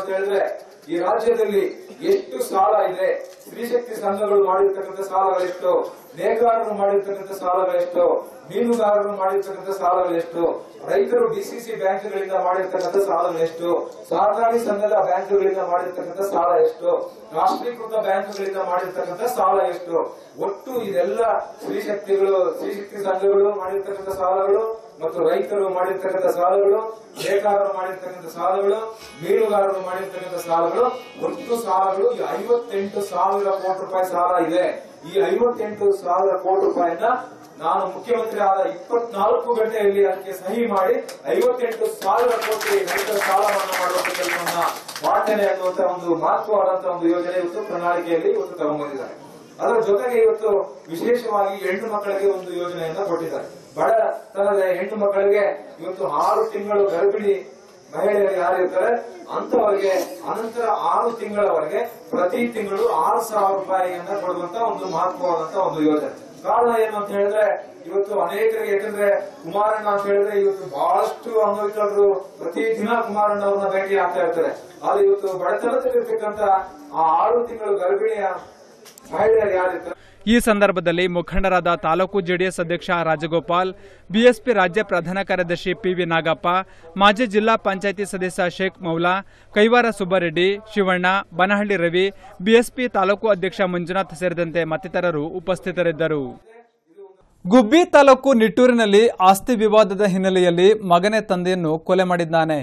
ಈ ರಾಜ್ಯದಲ್ಲಿ ಎಷ್ಟು ಸಾಲ ಇದೆ, ಸ್ತ್ರೀಶಕ್ತಿ ಸಂಘಗಳು ಮಾಡಿರ್ತಕ್ಕಂಥ ಸಾಲಗಳೆಷ್ಟು, ನೇಕಾರರು ಮಾಡಿರ್ತಕ್ಕಂಥ ಸಾಲಗಳೆಷ್ಟು, ಮೀನುಗಾರರು ಮಾಡಿರ್ತಕ್ಕಂಥ ಸಾಲಗಳೆಷ್ಟು, ರೈತರು ಡಿಸಿಸಿ ಬ್ಯಾಂಕ್ಗಳಿಂದ ಮಾಡಿರ್ತಕ್ಕಂಥ ಸಾಲಗಳೆಷ್ಟು, ಸಹಕಾರಿ ಸಂಘದ ಬ್ಯಾಂಕ್ಗಳಿಂದ ಮಾಡಿರ್ತಕ್ಕಂಥ ಸಾಲ ಎಷ್ಟು, ರಾಷ್ಟ್ರೀಕೃತ ಬ್ಯಾಂಕ್ಗಳಿಂದ ಮಾಡಿರ್ತಕ್ಕಂಥ ಸಾಲ ಎಷ್ಟು, ಒಟ್ಟು ಇದೆಲ್ಲ ಸ್ತ್ರೀಶಕ್ತಿಗಳು ಸ್ತ್ರೀಶಕ್ತಿ ಸಂಘಗಳು ಮಾಡಿರ್ತಕ್ಕಂಥ ಸಾಲಗಳು ಮತ್ತು ರೈತರು ಮಾಡಿರ್ತಕ್ಕಂಥ ಸಾಲಗಳು, ನೇಕಾರರು ಮಾಡಿರ್ತಕ್ಕಂಥ ಸಾಲಗಳು, ಮೀನುಗಾರರು ಮಾಡಿರ್ತಕ್ಕಂಥ ಸಾಲಗಳು, ಒಟ್ಟು ಸಾಲಗಳು ಈ ಐವತ್ತೆಂಟು ಸಾವಿರ ಕೋಟಿ ರೂಪಾಯಿ ಸಾಲ ಇದೆ. ಈ ಐವತ್ತೆಂಟು ಸಾವಿರ ಕೋಟಿ ರೂಪಾಯಿನ ನಾನು ಮುಖ್ಯಮಂತ್ರಿ ಆದ ಇಪ್ಪತ್ನಾಲ್ಕು ಗಂಟೆಯಲ್ಲಿ ಅದಕ್ಕೆ ಸಹಿ ಮಾಡಿ ಐವತ್ತೆಂಟು ಸಾವಿರ ಕೋಟಿ ರೈತರ ಸಾಲ ಮನ್ನಾ ಮಾಡುವಂತ ಕೆಲಸವನ್ನ ಮಾಡ್ತೇನೆ ಅನ್ನುವಂತ ಒಂದು ಮಹತ್ವವಾದಂತಹ ಒಂದು ಯೋಜನೆ ಇವತ್ತು ಪ್ರಣಾಳಿಕೆಯಲ್ಲಿ ಇವತ್ತು ತಗೊಂಡ್ಬಂದಿದ್ದಾರೆ. ಅದರ ಜೊತೆಗೆ ಇವತ್ತು ವಿಶೇಷವಾಗಿ ಹೆಣ್ಣು ಮಕ್ಕಳಿಗೆ ಒಂದು ಯೋಜನೆಯನ್ನ ಕೊಟ್ಟಿದ್ದಾರೆ. ಬಡತನದ ಹೆಣ್ಣು ಮಕ್ಕಳಿಗೆ ಇವತ್ತು ಆರು ತಿಂಗಳು ಗರ್ಭಿಣಿ ಮಹಿಳೆಯರು ಯಾರಿರ್ತಾರೆ ಅಂತವರಿಗೆ ಅನಂತರ ಆರು ತಿಂಗಳವರೆಗೆ ಪ್ರತಿ ತಿಂಗಳು ಆರು ಸಾವಿರ ರೂಪಾಯಿಯನ್ನ ಕೊಡುವಂತ ಒಂದು ಮಹತ್ವವಾದಂತಹ ಒಂದು ಯೋಜನೆ. ಕಾರಣ ಏನು ಅಂತ ಹೇಳಿದ್ರೆ ಇವತ್ತು ಅನೇಕರಿಗೆ, ಯಾಕಂದ್ರೆ ಕುಮಾರಣ್ಣ ಅಂತ ಹೇಳಿದ್ರೆ ಇವತ್ತು ಬಹಳಷ್ಟು ಅಂಗವಿಕಲರು ಪ್ರತಿ ದಿನ ಕುಮಾರಣ್ಣ ಅವ್ರನ್ನ ಭೇಟಿ ಆಗ್ತಾ ಇರ್ತಾರೆ. ಆದ್ರೆ ಇವತ್ತು ಬಡತನದಲ್ಲಿರ್ತಕ್ಕಂಥ ಆ ಆರು ತಿಂಗಳು ಗರ್ಭಿಣಿಯ ಮಹಿಳೆಯರು ಯಾರಿರ್ತಾರೆ. ಈ ಸಂದರ್ಭದಲ್ಲಿ ಮುಖಂಡರಾದ ತಾಲೂಕು ಜೆಡಿಎಸ್ ಅಧ್ಯಕ್ಷ ರಾಜಗೋಪಾಲ್, ಬಿಎಸ್ಪಿ ರಾಜ್ಯ ಪ್ರಧಾನ ಕಾರ್ಯದರ್ಶಿ ಪಿವಿ ನಾಗಪ್ಪ, ಮಾಜಿ ಜಿಲ್ಲಾ ಪಂಚಾಯಿತಿ ಸದಸ್ಯ ಶೇಖ್ ಮೌಲಾ, ಕೈವಾರ ಸುಬ್ಬಾರೆಡ್ಡಿ, ಶಿವಣ್ಣ, ಬನಹಳ್ಳಿ ರವಿ, ಬಿಎಸ್ಪಿ ತಾಲೂಕು ಅಧ್ಯಕ್ಷ ಮಂಜುನಾಥ್ ಸೇರಿದಂತೆ ಮತ್ತಿತರರು ಉಪಸ್ಥಿತರಿದ್ದರು. ಗುಬ್ಬಿ ತಾಲೂಕು ನಿಟ್ಟೂರಿನಲ್ಲಿ ಆಸ್ತಿ ವಿವಾದದ ಹಿನ್ನೆಲೆಯಲ್ಲಿ ಮಗನೇ ತಂದೆಯನ್ನು ಕೊಲೆ ಮಾಡಿದ್ದಾನೆ.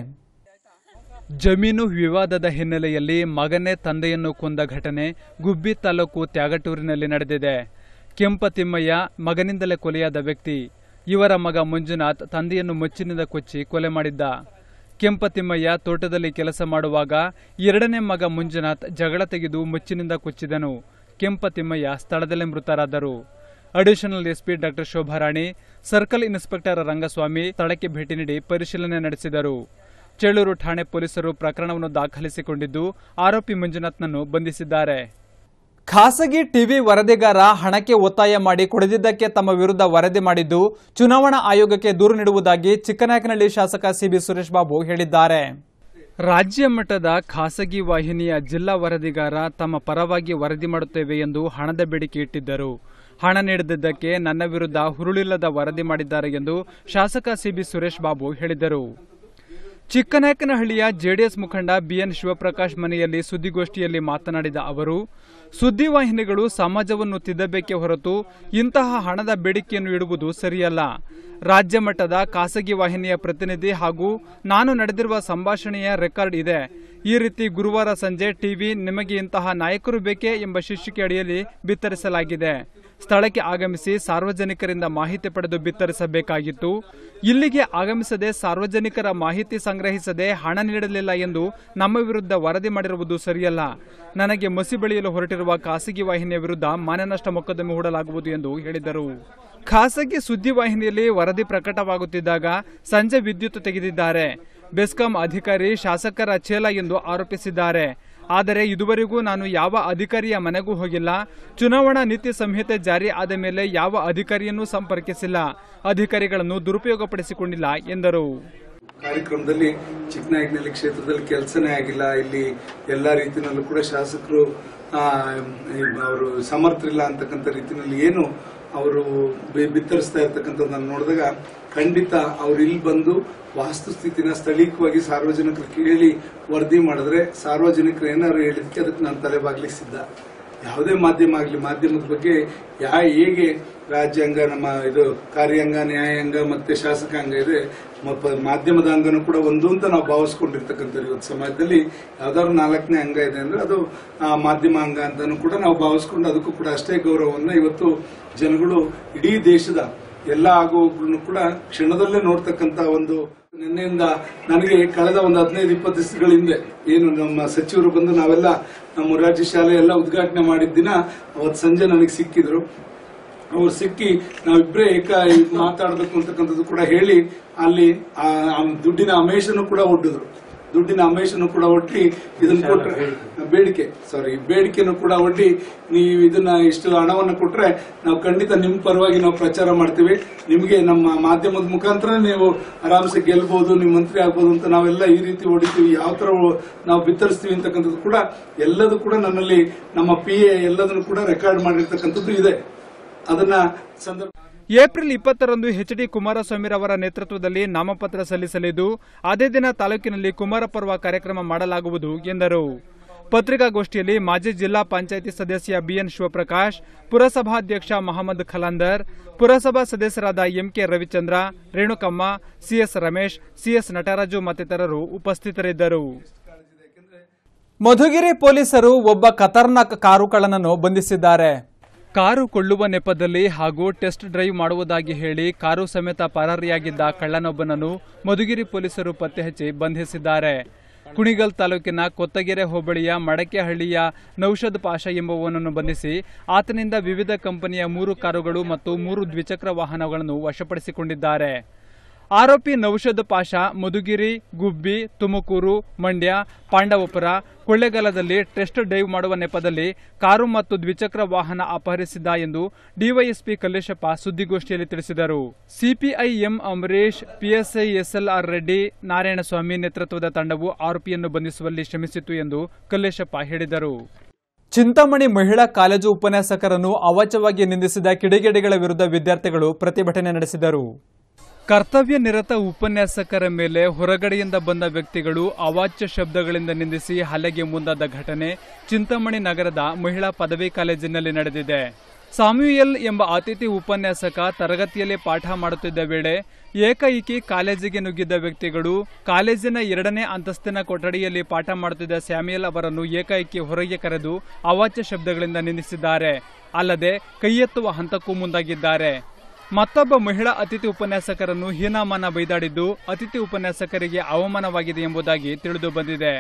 ಜಮೀನು ವಿವಾದದ ಹಿನ್ನೆಲೆಯಲ್ಲಿ ಮಗನೇ ತಂದೆಯನ್ನು ಕೊಂದ ಘಟನೆ ಗುಬ್ಬಿ ತಾಲೂಕು ತ್ಯಾಗಟೂರಿನಲ್ಲಿ ನಡೆದಿದೆ. ಕೆಂಪತಿಮ್ಮಯ್ಯ ಮಗನಿಂದಲೇ ಕೊಲೆಯಾದ ವ್ಯಕ್ತಿ. ಇವರ ಮಗ ಮಂಜುನಾಥ್ ತಂದೆಯನ್ನು ಮಚ್ಚಿನಿಂದ ಕೊಚ್ಚಿ ಕೊಲೆ ಮಾಡಿದ್ದ. ಕೆಂಪತಿಮ್ಮಯ್ಯ ತೋಟದಲ್ಲಿ ಕೆಲಸ ಮಾಡುವಾಗ ಎರಡನೇ ಮಗ ಮಂಜುನಾಥ್ ಜಗಳ ತೆಗೆದು ಮಚ್ಚಿನಿಂದ ಕೊಚ್ಚಿದನು. ಕೆಂಪತಿಮ್ಮಯ್ಯ ಸ್ಥಳದಲ್ಲೇ ಮೃತರಾದರು. Additional SP doctor Shobharani, circle inspector Rangaswamy ಸ್ಥಳಕ್ಕೆ ಭೇಟಿ ನೀಡಿ ಪರಿಶೀಲನೆ ನಡೆಸಿದರು. ಚೇಳೂರು ಠಾಣೆ ಪೊಲೀಸರು ಪ್ರಕರಣವನ್ನು ದಾಖಲಿಸಿಕೊಂಡಿದ್ದು ಆರೋಪಿ ಮಂಜುನಾಥ್ನನ್ನು ಬಂಧಿಸಿದ್ದಾರೆ. ಖಾಸಗಿ ಟಿವಿ ವರದಿಗಾರ ಹಣಕ್ಕೆ ಒತ್ತಾಯ ಮಾಡಿ ಕೊಡದಿದ್ದಕ್ಕೆ ತಮ್ಮ ವಿರುದ್ಧ ವರದಿ ಮಾಡಿದ್ದು ಚುನಾವಣಾ ಆಯೋಗಕ್ಕೆ ದೂರು ನೀಡುವುದಾಗಿ ಚಿಕ್ಕನಾಯಕನಹಳ್ಳಿ ಶಾಸಕ ಸಿಬಿ ಸುರೇಶ್ ಬಾಬು ಹೇಳಿದ್ದಾರೆ. ರಾಜ್ಯ ಮಟ್ಟದ ಖಾಸಗಿ ವಾಹಿನಿಯ ಜಿಲ್ಲಾ ವರದಿಗಾರ ತಮ್ಮ ಪರವಾಗಿ ವರದಿ ಮಾಡುತ್ತೇವೆ ಎಂದು ಹಣದ ಬೇಡಿಕೆ ಇಟ್ಟಿದ್ದರು. ಹಣ ನೀಡದಿದ್ದಕ್ಕೆ ನನ್ನ ವಿರುದ್ಧ ಹುರುಳಿಲ್ಲದ ವರದಿ ಮಾಡಿದ್ದಾರೆ ಎಂದು ಶಾಸಕ ಸಿಬಿ ಸುರೇಶ್ ಬಾಬು ಹೇಳಿದರು. ಚಿಕ್ಕನಾಯಕನಹಳ್ಳಿಯ ಜೆಡಿಎಸ್ ಮುಖಂಡ ಬಿಎನ್ ಶಿವಪ್ರಕಾಶ್ ಮನೆಯಲ್ಲಿ ಸುದ್ದಿಗೋಷ್ಠಿಯಲ್ಲಿ ಮಾತನಾಡಿದ ಅವರು, ಸುದ್ದಿವಾಹಿನಿಗಳು ಸಮಾಜವನ್ನು ತಿದ್ದಬೇಕೇ ಹೊರತು ಇಂತಹ ಹಣದ ಬೇಡಿಕೆಯನ್ನು ಇಡುವುದು ಸರಿಯಲ್ಲ. ರಾಜ್ಯ ಮಟ್ಟದ ಖಾಸಗಿ ವಾಹಿನಿಯ ಪ್ರತಿನಿಧಿ ಹಾಗೂ ನಾನು ನಡೆದಿರುವ ಸಂಭಾಷಣೆಯ ರೆಕಾರ್ಡ್ ಇದೆ. ಈ ರೀತಿ ಗುರುವಾರ ಸಂಜೆ ಟಿವಿ ನಿಮಗೆ ಇಂತಹ ನಾಯಕರು ಬೇಕೇ ಎಂಬ ಶೀರ್ಷಿಕೆ ಅಡಿಯಲ್ಲಿ ಬಿತ್ತರಿಸಲಾಗಿದೆ. ಸ್ಥಳಕ್ಕೆ ಆಗಮಿಸಿ ಸಾರ್ವಜನಿಕರಿಂದ ಮಾಹಿತಿ ಪಡೆದು ಬಿತ್ತರಿಸಬೇಕಾಗಿತ್ತು. ಇಲ್ಲಿಗೆ ಆಗಮಿಸದೆ ಸಾರ್ವಜನಿಕರ ಮಾಹಿತಿ ಸಂಗ್ರಹಿಸದೆ ಹಣ ನೀಡಲಿಲ್ಲ ಎಂದು ನಮ್ಮ ವಿರುದ್ಧ ವರದಿ ಮಾಡಿರುವುದು ಸರಿಯಲ್ಲ. ನನಗೆ ಮಸಿ ಬೆಳೆಯಲು ಹೊರಟಿರುವ ಖಾಸಗಿ ವಾಹಿನಿಯ ವಿರುದ್ಧ ಮಾನನಷ್ಟ ಮೊಕದ್ದಮೆ ಹೂಡಲಾಗುವುದು ಎಂದು ಹೇಳಿದರು. ಖಾಸಗಿ ಸುದ್ದಿವಾಹಿನಿಯಲ್ಲಿ ವರದಿ ಪ್ರಕಟವಾಗುತ್ತಿದ್ದಾಗ ಸಂಜೆ ವಿದ್ಯುತ್ ತೆಗೆದಿದ್ದಾರೆ. ಬೆಸ್ಕಾಂ ಅಧಿಕಾರಿ ಶಾಸಕರ ಚೇಲ ಎಂದು ಆರೋಪಿಸಿದ್ದಾರೆ. ಆದರೆ ಇದುವರೆಗೂ ನಾನು ಯಾವ ಅಧಿಕಾರಿಯ ಮನೆಗೂ ಹೋಗಿಲ್ಲ. ಚುನಾವಣಾ ನೀತಿ ಸಂಹಿತೆ ಜಾರಿ ಆದ ಮೇಲೆ ಯಾವ ಅಧಿಕಾರಿಯನ್ನೂ ಸಂಪರ್ಕಿಸಿಲ್ಲ. ಅಧಿಕಾರಿಗಳನ್ನು ದುರುಪಯೋಗಪಡಿಸಿಕೊಂಡಿಲ್ಲ ಎಂದರು. ಕಾರ್ಯಕ್ರಮದಲ್ಲಿ ಚಿಕ್ಕನಾಯಕನಹಳ್ಳಿ ಕ್ಷೇತ್ರದಲ್ಲಿ ಕೆಲಸನೇ ಆಗಿಲ್ಲ. ಇಲ್ಲಿ ಎಲ್ಲಾ ರೀತಿಯಲ್ಲೂ ಕೂಡ ಶಾಸಕರು ಅವರು ಸಮರ್ಥರಿಲ್ಲ ಅಂತಕ್ಕಂಥ ರೀತಿಯಲ್ಲಿ ಏನು ಅವರು ಬಿತ್ತರಿಸ್ತಾ ಇರ್ತಕ್ಕಂಥದ್ದನ್ನು ನೋಡಿದಾಗ ಖಂಡಿತ ಅವ್ರು ಇಲ್ಲಿ ಬಂದು ವಾಸ್ತುಸ್ಥಿತಿನ ಸ್ಥಳೀಯವಾಗಿ ಸಾರ್ವಜನಿಕರು ಕೇಳಿ ವರದಿ ಮಾಡಿದ್ರೆ ಸಾರ್ವಜನಿಕರು ಏನಾದ್ರು ಹೇಳಿದಕ್ಕೆ ಅದಕ್ಕೆ ನಾನು ತಲೆಬಾಗ್ಲಿಕ್ಕೆ ಸಿದ್ಧ. ಯಾವುದೇ ಮಾಧ್ಯಮ ಆಗಲಿ, ಮಾಧ್ಯಮದ ಬಗ್ಗೆ ಯಾ ಹೇಗೆ ರಾಜ್ಯಾಂಗ, ನಮ್ಮ ಇದು ಕಾರ್ಯಾಂಗ, ನ್ಯಾಯಾಂಗ ಮತ್ತೆ ಶಾಸಕಾಂಗ ಇದೆ, ಮಾಧ್ಯಮದ ಅಂಗನೂ ಕೂಡ ಒಂದು ಅಂತ ನಾವು ಭಾವಿಸ್ಕೊಂಡಿರ್ತಕ್ಕಂಥದ್ದು. ಇವತ್ತು ಸಮಾಜದಲ್ಲಿ ಯಾವ್ದಾದ್ರು ನಾಲ್ಕನೇ ಅಂಗ ಇದೆ ಅಂದ್ರೆ ಅದು ಮಾಧ್ಯಮ ಅಂಗ ಅಂತಾನು ಕೂಡ ನಾವು ಭಾವಿಸ್ಕೊಂಡು ಅದಕ್ಕೂ ಕೂಡ ಅಷ್ಟೇ ಗೌರವವನ್ನು ಇವತ್ತು ಜನಗಳು ಇಡೀ ದೇಶದ ಎಲ್ಲ ಆಗುಗಳನ್ನು ಕೂಡ ಕ್ಷಣದಲ್ಲೇ ನೋಡ್ತಕ್ಕಂತ ಒಂದು ನಿನ್ನೆಯಿಂದ ನನಗೆ ಕಳೆದ ಒಂದು ಹದಿನೈದು ಇಪ್ಪತ್ತು ದಿವಸಗಳ ಹಿಂದೆ ಏನು ನಮ್ಮ ಸಚಿವರು ಬಂದು ನಾವೆಲ್ಲ ನಮ್ಮ ಮೊರಾರ್ಜಿ ಶಾಲೆ ಎಲ್ಲ ಉದ್ಘಾಟನೆ ಮಾಡಿದ ದಿನ ಅವತ್ತು ಸಂಜೆ ನನಗೆ ಸಿಕ್ಕಿದ್ರು. ಅವ್ರು ಸಿಕ್ಕಿ ನಾವಿಬ್ಬರೇ ಏಕ ಮಾತಾಡಬೇಕು ಅಂತಕ್ಕಂಥದ್ದು ಕೂಡ ಹೇಳಿ ಅಲ್ಲಿ ದುಡ್ಡಿನ ಅಮೇಶನು ಕೂಡ ಒಡ್ಡಿದ್ರು. ದುಡ್ಡಿನ ಅಮೇಶನು ಕೂಡ ಒಡ್ಡಿ ಇದನ್ನ ಕೊಟ್ರೆ ಬೇಡಿಕೆ ಸಾರಿ ಬೇಡಿಕೆನು ಕೂಡ ಒಡ್ಡಿ ನೀವು ಇದನ್ನ ಇಷ್ಟು ಹಣವನ್ನು ಕೊಟ್ರೆ ನಾವು ಖಂಡಿತ ನಿಮ್ ಪರವಾಗಿ ನಾವು ಪ್ರಚಾರ ಮಾಡ್ತೀವಿ, ನಿಮಗೆ ನಮ್ಮ ಮಾಧ್ಯಮದ ಮುಖಾಂತರ ನೀವು ಆರಾಮ್ಸೆ ಗೆಲ್ಬಹುದು, ನಿಮ್ ಮಂತ್ರಿ ಆಗ್ಬಹುದು ಅಂತ ನಾವೆಲ್ಲ ಈ ರೀತಿ ಹೊಡಿತೀವಿ, ಯಾವ ತರ ನಾವು ಬಿತ್ತರಿಸ್ತೀವಿ ಅಂತಕ್ಕಂಥದ್ದು ಕೂಡ ಎಲ್ಲದೂ ಕೂಡ ನನ್ನಲ್ಲಿ ನಮ್ಮ ಪಿ ಎ ಎಲ್ಲದನ್ನು ಕೂಡ ರೆಕಾರ್ಡ್ ಮಾಡಿರ್ತಕ್ಕಂಥದ್ದು ಇದೆ. ಅದನ್ನ ಸಂದರ್ಭ ಏಪ್ರಿಲ್ ಇಪ್ಪತ್ತರಂದು ಎಚ್ ಡಿ ಕುಮಾರಸ್ವಾಮಿರವರ ನೇತೃತ್ವದಲ್ಲಿ ನಾಮಪತ್ರ ಸಲ್ಲಿಸಲಿದ್ದು ಅದೇ ದಿನ ತಾಲೂಕಿನಲ್ಲಿ ಕುಮಾರ ಪರ್ವ ಕಾರ್ಯಕ್ರಮ ಮಾಡಲಾಗುವುದು ಎಂದರು. ಪತ್ರಿಕಾಗೋಷ್ಠಿಯಲ್ಲಿ ಮಾಜಿ ಜಿಲ್ಲಾ ಪಂಚಾಯಿತಿ ಸದಸ್ಯ ಬಿಎನ್ ಶಿವಪ್ರಕಾಶ್, ಪುರಸಭಾಧ್ಯಕ್ಷ ಮಹಮ್ಮದ್ ಖಲಾಂದರ್, ಪುರಸಭಾ ಸದಸ್ಯರಾದ MK Ravichandra, Renukamma, CS Ramesh, CS Nataraju ಮತ್ತಿತರರು ಉಪಸ್ಥಿತರಿದ್ದರು. ಮಧುಗಿರಿ ಪೊಲೀಸರು ಒಬ್ಬ ಖತರ್ನಾಕ್ ಕಾರು ಕಳ್ಳನನ್ನು ಬಂಧಿಸಿದ್ದಾರೆ. ಕಾರು ಕೊಳ್ಳುವ ನೆಪದಲ್ಲಿ ಹಾಗೂ ಟೆಸ್ಟ್ ಡ್ರೈವ್ ಮಾಡುವುದಾಗಿ ಹೇಳಿ ಕಾರು ಸಮೇತ ಪರಾರಿಯಾಗಿದ್ದ ಕಳ್ಳನೊಬ್ಬನನ್ನು ಮಧುಗಿರಿ ಪೊಲೀಸರು ಪತ್ತೆ ಹಚ್ಚಿ ಬಂಧಿಸಿದ್ದಾರೆ. ಕುಣಿಗಲ್ ತಾಲೂಕಿನ ಕೊತ್ತಗೆರೆ ಹೋಬಳಿಯ ಮಡಕೆಹಳ್ಳಿಯ ನೌಷದ್ ಪಾಷಾ ಎಂಬುವನನ್ನು ಬಂಧಿಸಿ ಆತನಿಂದ ವಿವಿಧ ಕಂಪನಿಯ ಮೂರು ಕಾರುಗಳು ಮತ್ತು ಮೂರು ದ್ವಿಚಕ್ರ ವಾಹನಗಳನ್ನು ವಶಪಡಿಸಿಕೊಂಡಿದ್ದಾರೆ. ಆರೋಪಿ ನೌಷದ್ ಪಾಷಾ ಮಧುಗಿರಿ, ಗುಬ್ಬಿ, ತುಮಕೂರು, ಮಂಡ್ಯ, ಪಾಂಡವಪುರ, ಕೊಳ್ಳೇಗಾಲದಲ್ಲಿ ಟೆಸ್ಟ್ ಡ್ರೈವ್ ಮಾಡುವ ನೆಪದಲ್ಲಿ ಕಾರು ಮತ್ತು ದ್ವಿಚಕ್ರ ವಾಹನ ಅಪಹರಿಸಿದ್ದ ಎಂದು ಡಿವೈಎಸ್ಪಿ ಕಲ್ಲೇಶಪ್ಪ ಸುದ್ದಿಗೋಷ್ಠಿಯಲ್ಲಿ ತಿಳಿಸಿದರು. CPI M Ambareesh, PSI SLR Reddy, Narayanaswamy ನೇತೃತ್ವದ ತಂಡವು ಆರೋಪಿಯನ್ನು ಬಂಧಿಸುವಲ್ಲಿ ಶ್ರಮಿಸಿತು ಎಂದು ಕಲ್ಲೇಶಪ್ಪ ಹೇಳಿದರು. ಚಿಂತಾಮಣಿ ಮಹಿಳಾ ಕಾಲೇಜು ಉಪನ್ಯಾಸಕರನ್ನು ಅವಾಚ್ಯವಾಗಿ ನಿಂದಿಸಿದ ಕಿಡಿಗೇಡಿಗಳ ವಿರುದ್ಧ ವಿದ್ಯಾರ್ಥಿಗಳು ಪ್ರತಿಭಟನೆ ನಡೆಸಿದರು. ಕರ್ತವ್ಯ ನಿರತ ಉಪನ್ಯಾಸಕರ ಮೇಲೆ ಹೊರಗಡೆಯಿಂದ ಬಂದ ವ್ಯಕ್ತಿಗಳು ಅವಾಚ್ಯ ಶಬ್ದಗಳಿಂದ ನಿಂದಿಸಿ ಹಲ್ಲೆಗೆ ಮುಂದಾದ ಘಟನೆ ಚಿಂತಾಮಣಿ ನಗರದ ಮಹಿಳಾ ಪದವಿ ಕಾಲೇಜಿನಲ್ಲಿ ನಡೆದಿದೆ. ಸಾಮ್ಯುಯಲ್ ಎಂಬ ಅತಿಥಿ ಉಪನ್ಯಾಸಕ ತರಗತಿಯಲ್ಲಿ ಪಾಠ ಮಾಡುತ್ತಿದ್ದ ವೇಳೆ ಏಕಾಏಕಿ ಕಾಲೇಜಿಗೆ ನುಗ್ಗಿದ್ದ ವ್ಯಕ್ತಿಗಳು ಕಾಲೇಜಿನ ಎರಡನೇ ಅಂತಸ್ತಿನ ಕೊಠಡಿಯಲ್ಲಿ ಪಾಠ ಮಾಡುತ್ತಿದ್ದ ಸ್ಯಾಮ್ಯುಯಲ್ ಅವರನ್ನು ಏಕಾಏಕಿ ಹೊರಗೆ ಕರೆದು ಅವಾಚ್ಯ ಶಬ್ದಗಳಿಂದ ನಿಂದಿಸಿದ್ದಾರೆ. ಅಲ್ಲದೆ ಕೈ ಎತ್ತುವ ಹಂತಕ್ಕೂ ಮುಂದಾಗಿದ್ದಾರೆ. ಮತ್ತೊಬ್ಬ ಮಹಿಳಾ ಅತಿಥಿ ಉಪನ್ಯಾಸಕರನ್ನು ಹೀನಾಮಾನ ಬೈದಾಡಿದ್ದು ಅತಿಥಿ ಉಪನ್ಯಾಸಕರಿಗೆ ಅವಮಾನವಾಗಿದೆ ಎಂಬುದಾಗಿ ತಿಳಿದು ಬಂದಿದೆ.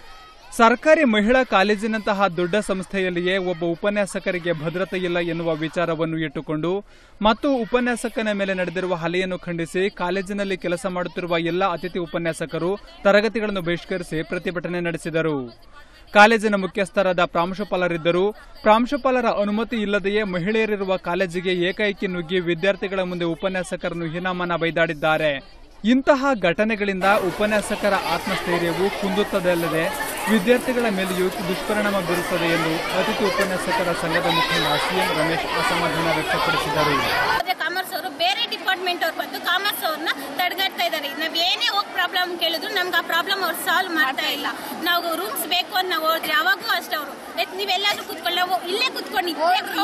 ಸರ್ಕಾರಿ ಮಹಿಳಾ ಕಾಲೇಜಿನಂತಹ ದೊಡ್ಡ ಸಂಸ್ಥೆಯಲ್ಲಿಯೇ ಒಬ್ಬ ಉಪನ್ಯಾಸಕರಿಗೆ ಭದ್ರತೆ ಇಲ್ಲ ಎನ್ನುವ ವಿಚಾರವನ್ನು ಇಟ್ಟುಕೊಂಡು ಮತ್ತು ಉಪನ್ಯಾಸಕನ ಮೇಲೆ ನಡೆದಿರುವ ಹಲ್ಲೆಯನ್ನು ಖಂಡಿಸಿ ಕಾಲೇಜಿನಲ್ಲಿ ಕೆಲಸ ಮಾಡುತ್ತಿರುವ ಎಲ್ಲ ಅತಿಥಿ ಉಪನ್ಯಾಸಕರು ತರಗತಿಗಳನ್ನು ಬಹಿಷ್ಕರಿಸಿ ಪ್ರತಿಭಟನೆ ನಡೆಸಿದರು. ಕಾಲೇಜಿನ ಮುಖ್ಯಸ್ಥರಾದ ಪ್ರಾಂಶುಪಾಲರಿದ್ದರು. ಪ್ರಾಂಶುಪಾಲರ ಅನುಮತಿ ಇಲ್ಲದೆಯೇ ಮಹಿಳೆಯರಿರುವ ಕಾಲೇಜಿಗೆ ಏಕಾಏಕಿ ನುಗ್ಗಿ ವಿದ್ಯಾರ್ಥಿಗಳ ಮುಂದೆ ಉಪನ್ಯಾಸಕರನ್ನು ಹೀನಾಮಾನ ಬೈದಾಡಿದ್ದಾರೆ. ಇಂತಹ ಘಟನೆಗಳಿಂದ ಉಪನ್ಯಾಸಕರ ಆತ್ಮಸ್ಥೈರ್ಯವು ಕುಂದುತ್ತದಲ್ಲದೆ ವಿದ್ಯಾರ್ಥಿಗಳ ಮೇಲೆಯೂ ದುಷ್ಪರಿಣಾಮ ಬೀರುತ್ತದೆ ಎಂದು ಅತಿಥಿ ಉಪನ್ಯಾಸಕರ ಸಂಘದ ಮುಖಂಡ ಸಿಎಂ ರಮೇಶ್ ಅಸಮಾಧಾನ ವ್ಯಕ್ತಪಡಿಸಿದರು. ಡಿಪಾರ್ಟ್ಮೆಂಟ್ ಅವ್ರು ಬಂದು ಕಾಮರ್ಸ್ ಅವ್ರನ್ನ ತಡೆಗಟ್ತಾ ಇದ್ದಾರೆ. ನಾವ್ ಏನೇ ಹೋಗಿ ಪ್ರಾಬ್ಲಮ್ ಕೇಳಿದ್ರು ನಮ್ಗೆ ಆ ಪ್ರಾಬ್ಲಮ್ ಅವ್ರು ಸಾಲ್ವ್ ಮಾಡ್ತಾ ಇಲ್ಲ. ನಾವು ರೂಮ್ಸ್ ಬೇಕು ಅಂತ ನಾವು ಹೋದ್ರೆ ಅವಾಗೂ ಅಷ್ಟೇ ಅವರು ನೀವೆಲ್ಲಾದ್ರೂ ಕುತ್ಕೊಳ್ಳಿ, ನಾವು ಇಲ್ಲೇ ಕುತ್ಕೊಂಡು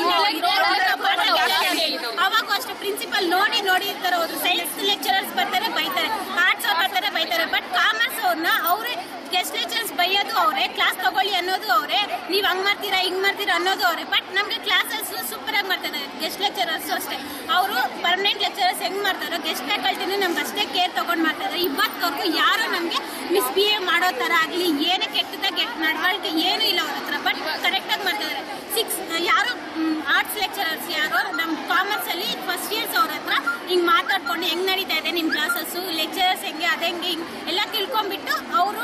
ಅವಾಗೂ ಅಷ್ಟೇ ಪ್ರಿನ್ಸಿಪಲ್ ನೋಡಿ ನೋಡಿ ಇರ್ತಾರೆ. ಹೋದ್ರು ಸೈನ್ಸ್ ಲೆಕ್ಚರರ್ಸ್ ಬರ್ತಾರೆ ಬೈತಾರೆ, ಆರ್ಟ್ಸ್ ಅವ್ರು ಬರ್ತಾರೆ ಬೈತಾರೆ. ಬಟ್ ಕಾಮರ್ಸ್ ಅವ್ರನ್ನ ಅವರೇ ಗೆಸ್ಟ್ ಲೆಕ್ಚರ್ಸ್ ಬೈಯೋದು ಅವರೇ, ಕ್ಲಾಸ್ ತಗೊಳ್ಳಿ ಅನ್ನೋದು ಅವರೇ, ನೀವ್ ಹಂಗ್ ಮಾಡ್ತೀರಾ ಹಿಂಗ್ ಮಾಡ್ತೀರಾ ಅನ್ನೋದು ಅವರೇ. ಬಟ್ ನಮ್ಗೆ ಕ್ಲಾಸಸ್ ಸೂಪರ್ ಆಗಿ ಮಾಡ್ತಾರೆ. ಗೆಸ್ಟ್ ಲೆಕ್ಚರರ್ಸ್ ಅಷ್ಟೇ, ಅವರು ಪರ್ಮನೆಂಟ್ ಲೆಕ್ಚರರ್ಸ್ ಹೆಂಗ್ ಮಾಡ್ತಾರೋ ಗೆಸ್ಟ್ ಫ್ಯಾಕಲ್ಟಿನೂ ನಮ್ಗೆ ಅಷ್ಟೇ ಕೇರ್ ತಗೊಂಡ್ ಮಾಡ್ತಾರೆ. ಇವತ್ತವರೆಗೂ ಯಾರು ನಮ್ಗೆ ಮಿಸ್ಬಿಹೇವ್ ಮಾಡೋ ತರ ಆಗ್ಲಿ, ಏನೇ ಕೆಟ್ಟದಾಗ ಕೆಟ್ಟ ನಡವಳಿಕೆ ಏನು ಇಲ್ಲ ಅವ್ರ ಹತ್ರ. ಬಟ್ ಕರೆಕ್ಟ್ ಆಗಿ ಮಾಡ್ತಿದ್ದಾರೆ. ಸಿಕ್ಸ್ ಯಾರು ಆರ್ಟ್ಸ್ ಲೆಕ್ಚರರ್ಸ್ ಯಾರೋ ನಮ್ ಕಾಮರ್ಸ್ ಅಲ್ಲಿ ಫಸ್ಟ್ ಇಯರ್ಸ್ ಅವ್ರ ಹತ್ರ ಹಿಂಗ್ ಮಾತಾಡ್ಕೊಂಡು ಹೆಂಗ್ ನಡೀತಾ ಇದೆ ನಿಮ್ ಕ್ಲಾಸಸ್, ಲೆಕ್ಚರರ್ಸ್ ಹೆಂಗೆ ಅದೇ ಹೆಂಗೆ ಎಲ್ಲ ತಿಳ್ಕೊಂಡ್ಬಿಟ್ಟು ಅವರು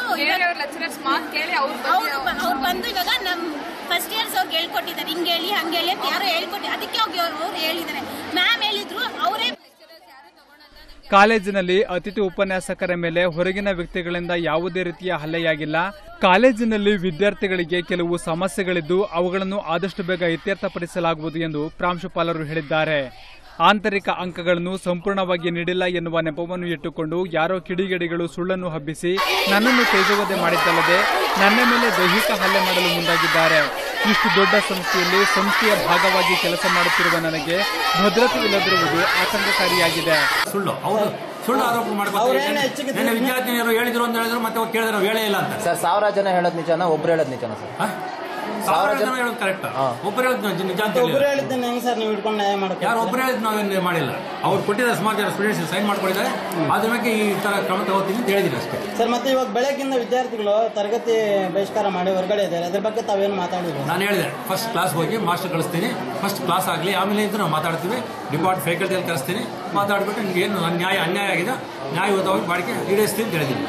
ಅವ್ರು ಬಂದು ಇವಾಗ ನಮ್ ಫಸ್ಟ್ ಇಯರ್ಸ್ ಅವ್ರಿಗೆ ಹೇಳ್ಕೊಟ್ಟಿದ್ದಾರೆ, ಹಿಂಗೆ ಹೇಳಿ ಹಂಗೆ ಹೇಳಿ ಅಂತ ಯಾರೋ ಹೇಳ್ಕೊಟ್ಟಿ, ಅದಕ್ಕೆ ಅವ್ರು ಹೇಳಿದ್ದಾರೆ. ಮ್ಯಾಮ್ ಹೇಳಿದ್ರು ಅವರೇ. ಕಾಲೇಜಿನಲ್ಲಿ ಅತಿಥಿ ಉಪನ್ಯಾಸಕರ ಮೇಲೆ ಹೊರಗಿನ ವ್ಯಕ್ತಿಗಳಿಂದ ಯಾವುದೇ ರೀತಿಯ ಹಲ್ಲೆಯಾಗಿಲ್ಲ. ಕಾಲೇಜಿನಲ್ಲಿ ವಿದ್ಯಾರ್ಥಿಗಳಿಗೆ ಕೆಲವು ಸಮಸ್ಯೆಗಳಿದ್ದು ಅವುಗಳನ್ನು ಆದಷ್ಟು ಬೇಗ ಇತ್ಯರ್ಥಪಡಿಸಲಾಗುವುದು ಎಂದು ಪ್ರಾಂಶುಪಾಲರು ಹೇಳಿದ್ದಾರೆ. ಆಂತರಿಕ ಅಂಕಗಳನ್ನು ಸಂಪೂರ್ಣವಾಗಿ ನೀಡಿಲ್ಲ ಎನ್ನುವ ನೆಪವನ್ನು ಇಟ್ಟುಕೊಂಡು ಯಾರೋ ಕಿಡಿಗೇಡಿಗಳು ಸುಳ್ಳನ್ನು ಹಬ್ಬಿಸಿ ನನ್ನನ್ನು ತೇಜೋವಧೆ ಮಾಡಿದ್ದಲ್ಲದೆ ನನ್ನ ಮೇಲೆ ದೈಹಿಕ ಹಲ್ಲೆ ಮಾಡಲು ಮುಂದಾಗಿದ್ದಾರೆ. ಇಷ್ಟು ದೊಡ್ಡ ಸಂಸ್ಥೆಯಲ್ಲಿ ಸಂಸ್ಥೆಯ ಭಾಗವಾಗಿ ಕೆಲಸ ಮಾಡುತ್ತಿರುವ ನನಗೆ ಭದ್ರತೆ ಇಲ್ಲದಿರುವುದು ಆತಂಕಕಾರಿಯಾಗಿದೆ. ಸುಳ್ಳು ಅವರು ಸುಳ್ಳು ಆರೋಪ ಮಾಡ್ತಾರೆ. ವಿದ್ಯಾರ್ಥಿನಿಯರು ಹೇಳಿದ್ರು ಅಂತ ಹೇಳಿದ್ರು ಮತ್ತೆ ಕೇಳಿದ್ರೆ ನಾವು ಹೇಳೇ ಇಲ್ಲ ಅಂತ. ಸರ್ ಸಾವಿರ ಜನ ಹೇಳೋದು ನಿಜನಾ ಒಬ್ರು ಹೇಳೋದು ನಿಜನಾ ಸರ್? ಸಾವಿರ ಜನ ಹೇಳೋದು ಕರೆಕ್ಟ್, ಒಬ್ಬರು ಹೇಳೋದು ನಿಜ ಅಂತ ಯಾರು ಒಬ್ಬರು ಹೇಳಿದ್ ನಾವೇನು ಮಾಡಿಲ್ಲ. ಅವ್ರು ಕೊಟ್ಟಿದ್ದಾರೆ ಸುಮಾರು ಜನ ಸ್ಟೂಡೆಂಟ್ಸ್ ಸೈನ್ ಮಾಡ್ಕೊಂಡಿದ್ದಾರೆ. ಅದ್ರ ಬಗ್ಗೆ ಈ ತರ ಕ್ರಮ ತಗೋತೀನಿ ಅಂತ ಹೇಳಿದ್ದೀನಿ ಅಷ್ಟೇ ಸರ್. ಮತ್ತೆ ಇವಾಗ ಬೆಳಗ್ಗಿಂದ ವಿದ್ಯಾರ್ಥಿಗಳು ತರಗತಿ ಬಹಿಷ್ಕಾರ ಮಾಡಿ ಹೊರಗಡೆ ಇದ್ದಾರೆ, ಅದ್ರ ಬಗ್ಗೆ ತಾವೇನು ಮಾತಾಡಿದ್ರು? ನಾನು ಹೇಳಿದೆ ಫಸ್ಟ್ ಕ್ಲಾಸ್ ಹೋಗಿ ಮಾಸ್ಟರ್ ಕಳಿಸ್ತೀನಿ, ಫಸ್ಟ್ ಕ್ಲಾಸ್ ಆಗಲಿ ಆಮೇಲೆ ಇದ್ದು ನಾವು ಮಾತಾಡ್ತೀವಿ. ಡಿಪಾರ್ಟ್ ಫ್ಯಾಕಲ್ಟಿಯಲ್ಲಿ ಕಳಿಸ್ತೀನಿ, ಮಾತಾಡ್ಬಿಟ್ಟು ನಿಮ್ಗೆ ಏನು ನ್ಯಾಯ ಅನ್ಯಾಯ ಆಗಿದೆ ನ್ಯಾಯಯುತವಾಗಿ ಬಾಡಿಕೆ ಈಡೇರಿಸ್ತೀನಿ ಅಂತ ಹೇಳಿದ್ದೀನಿ.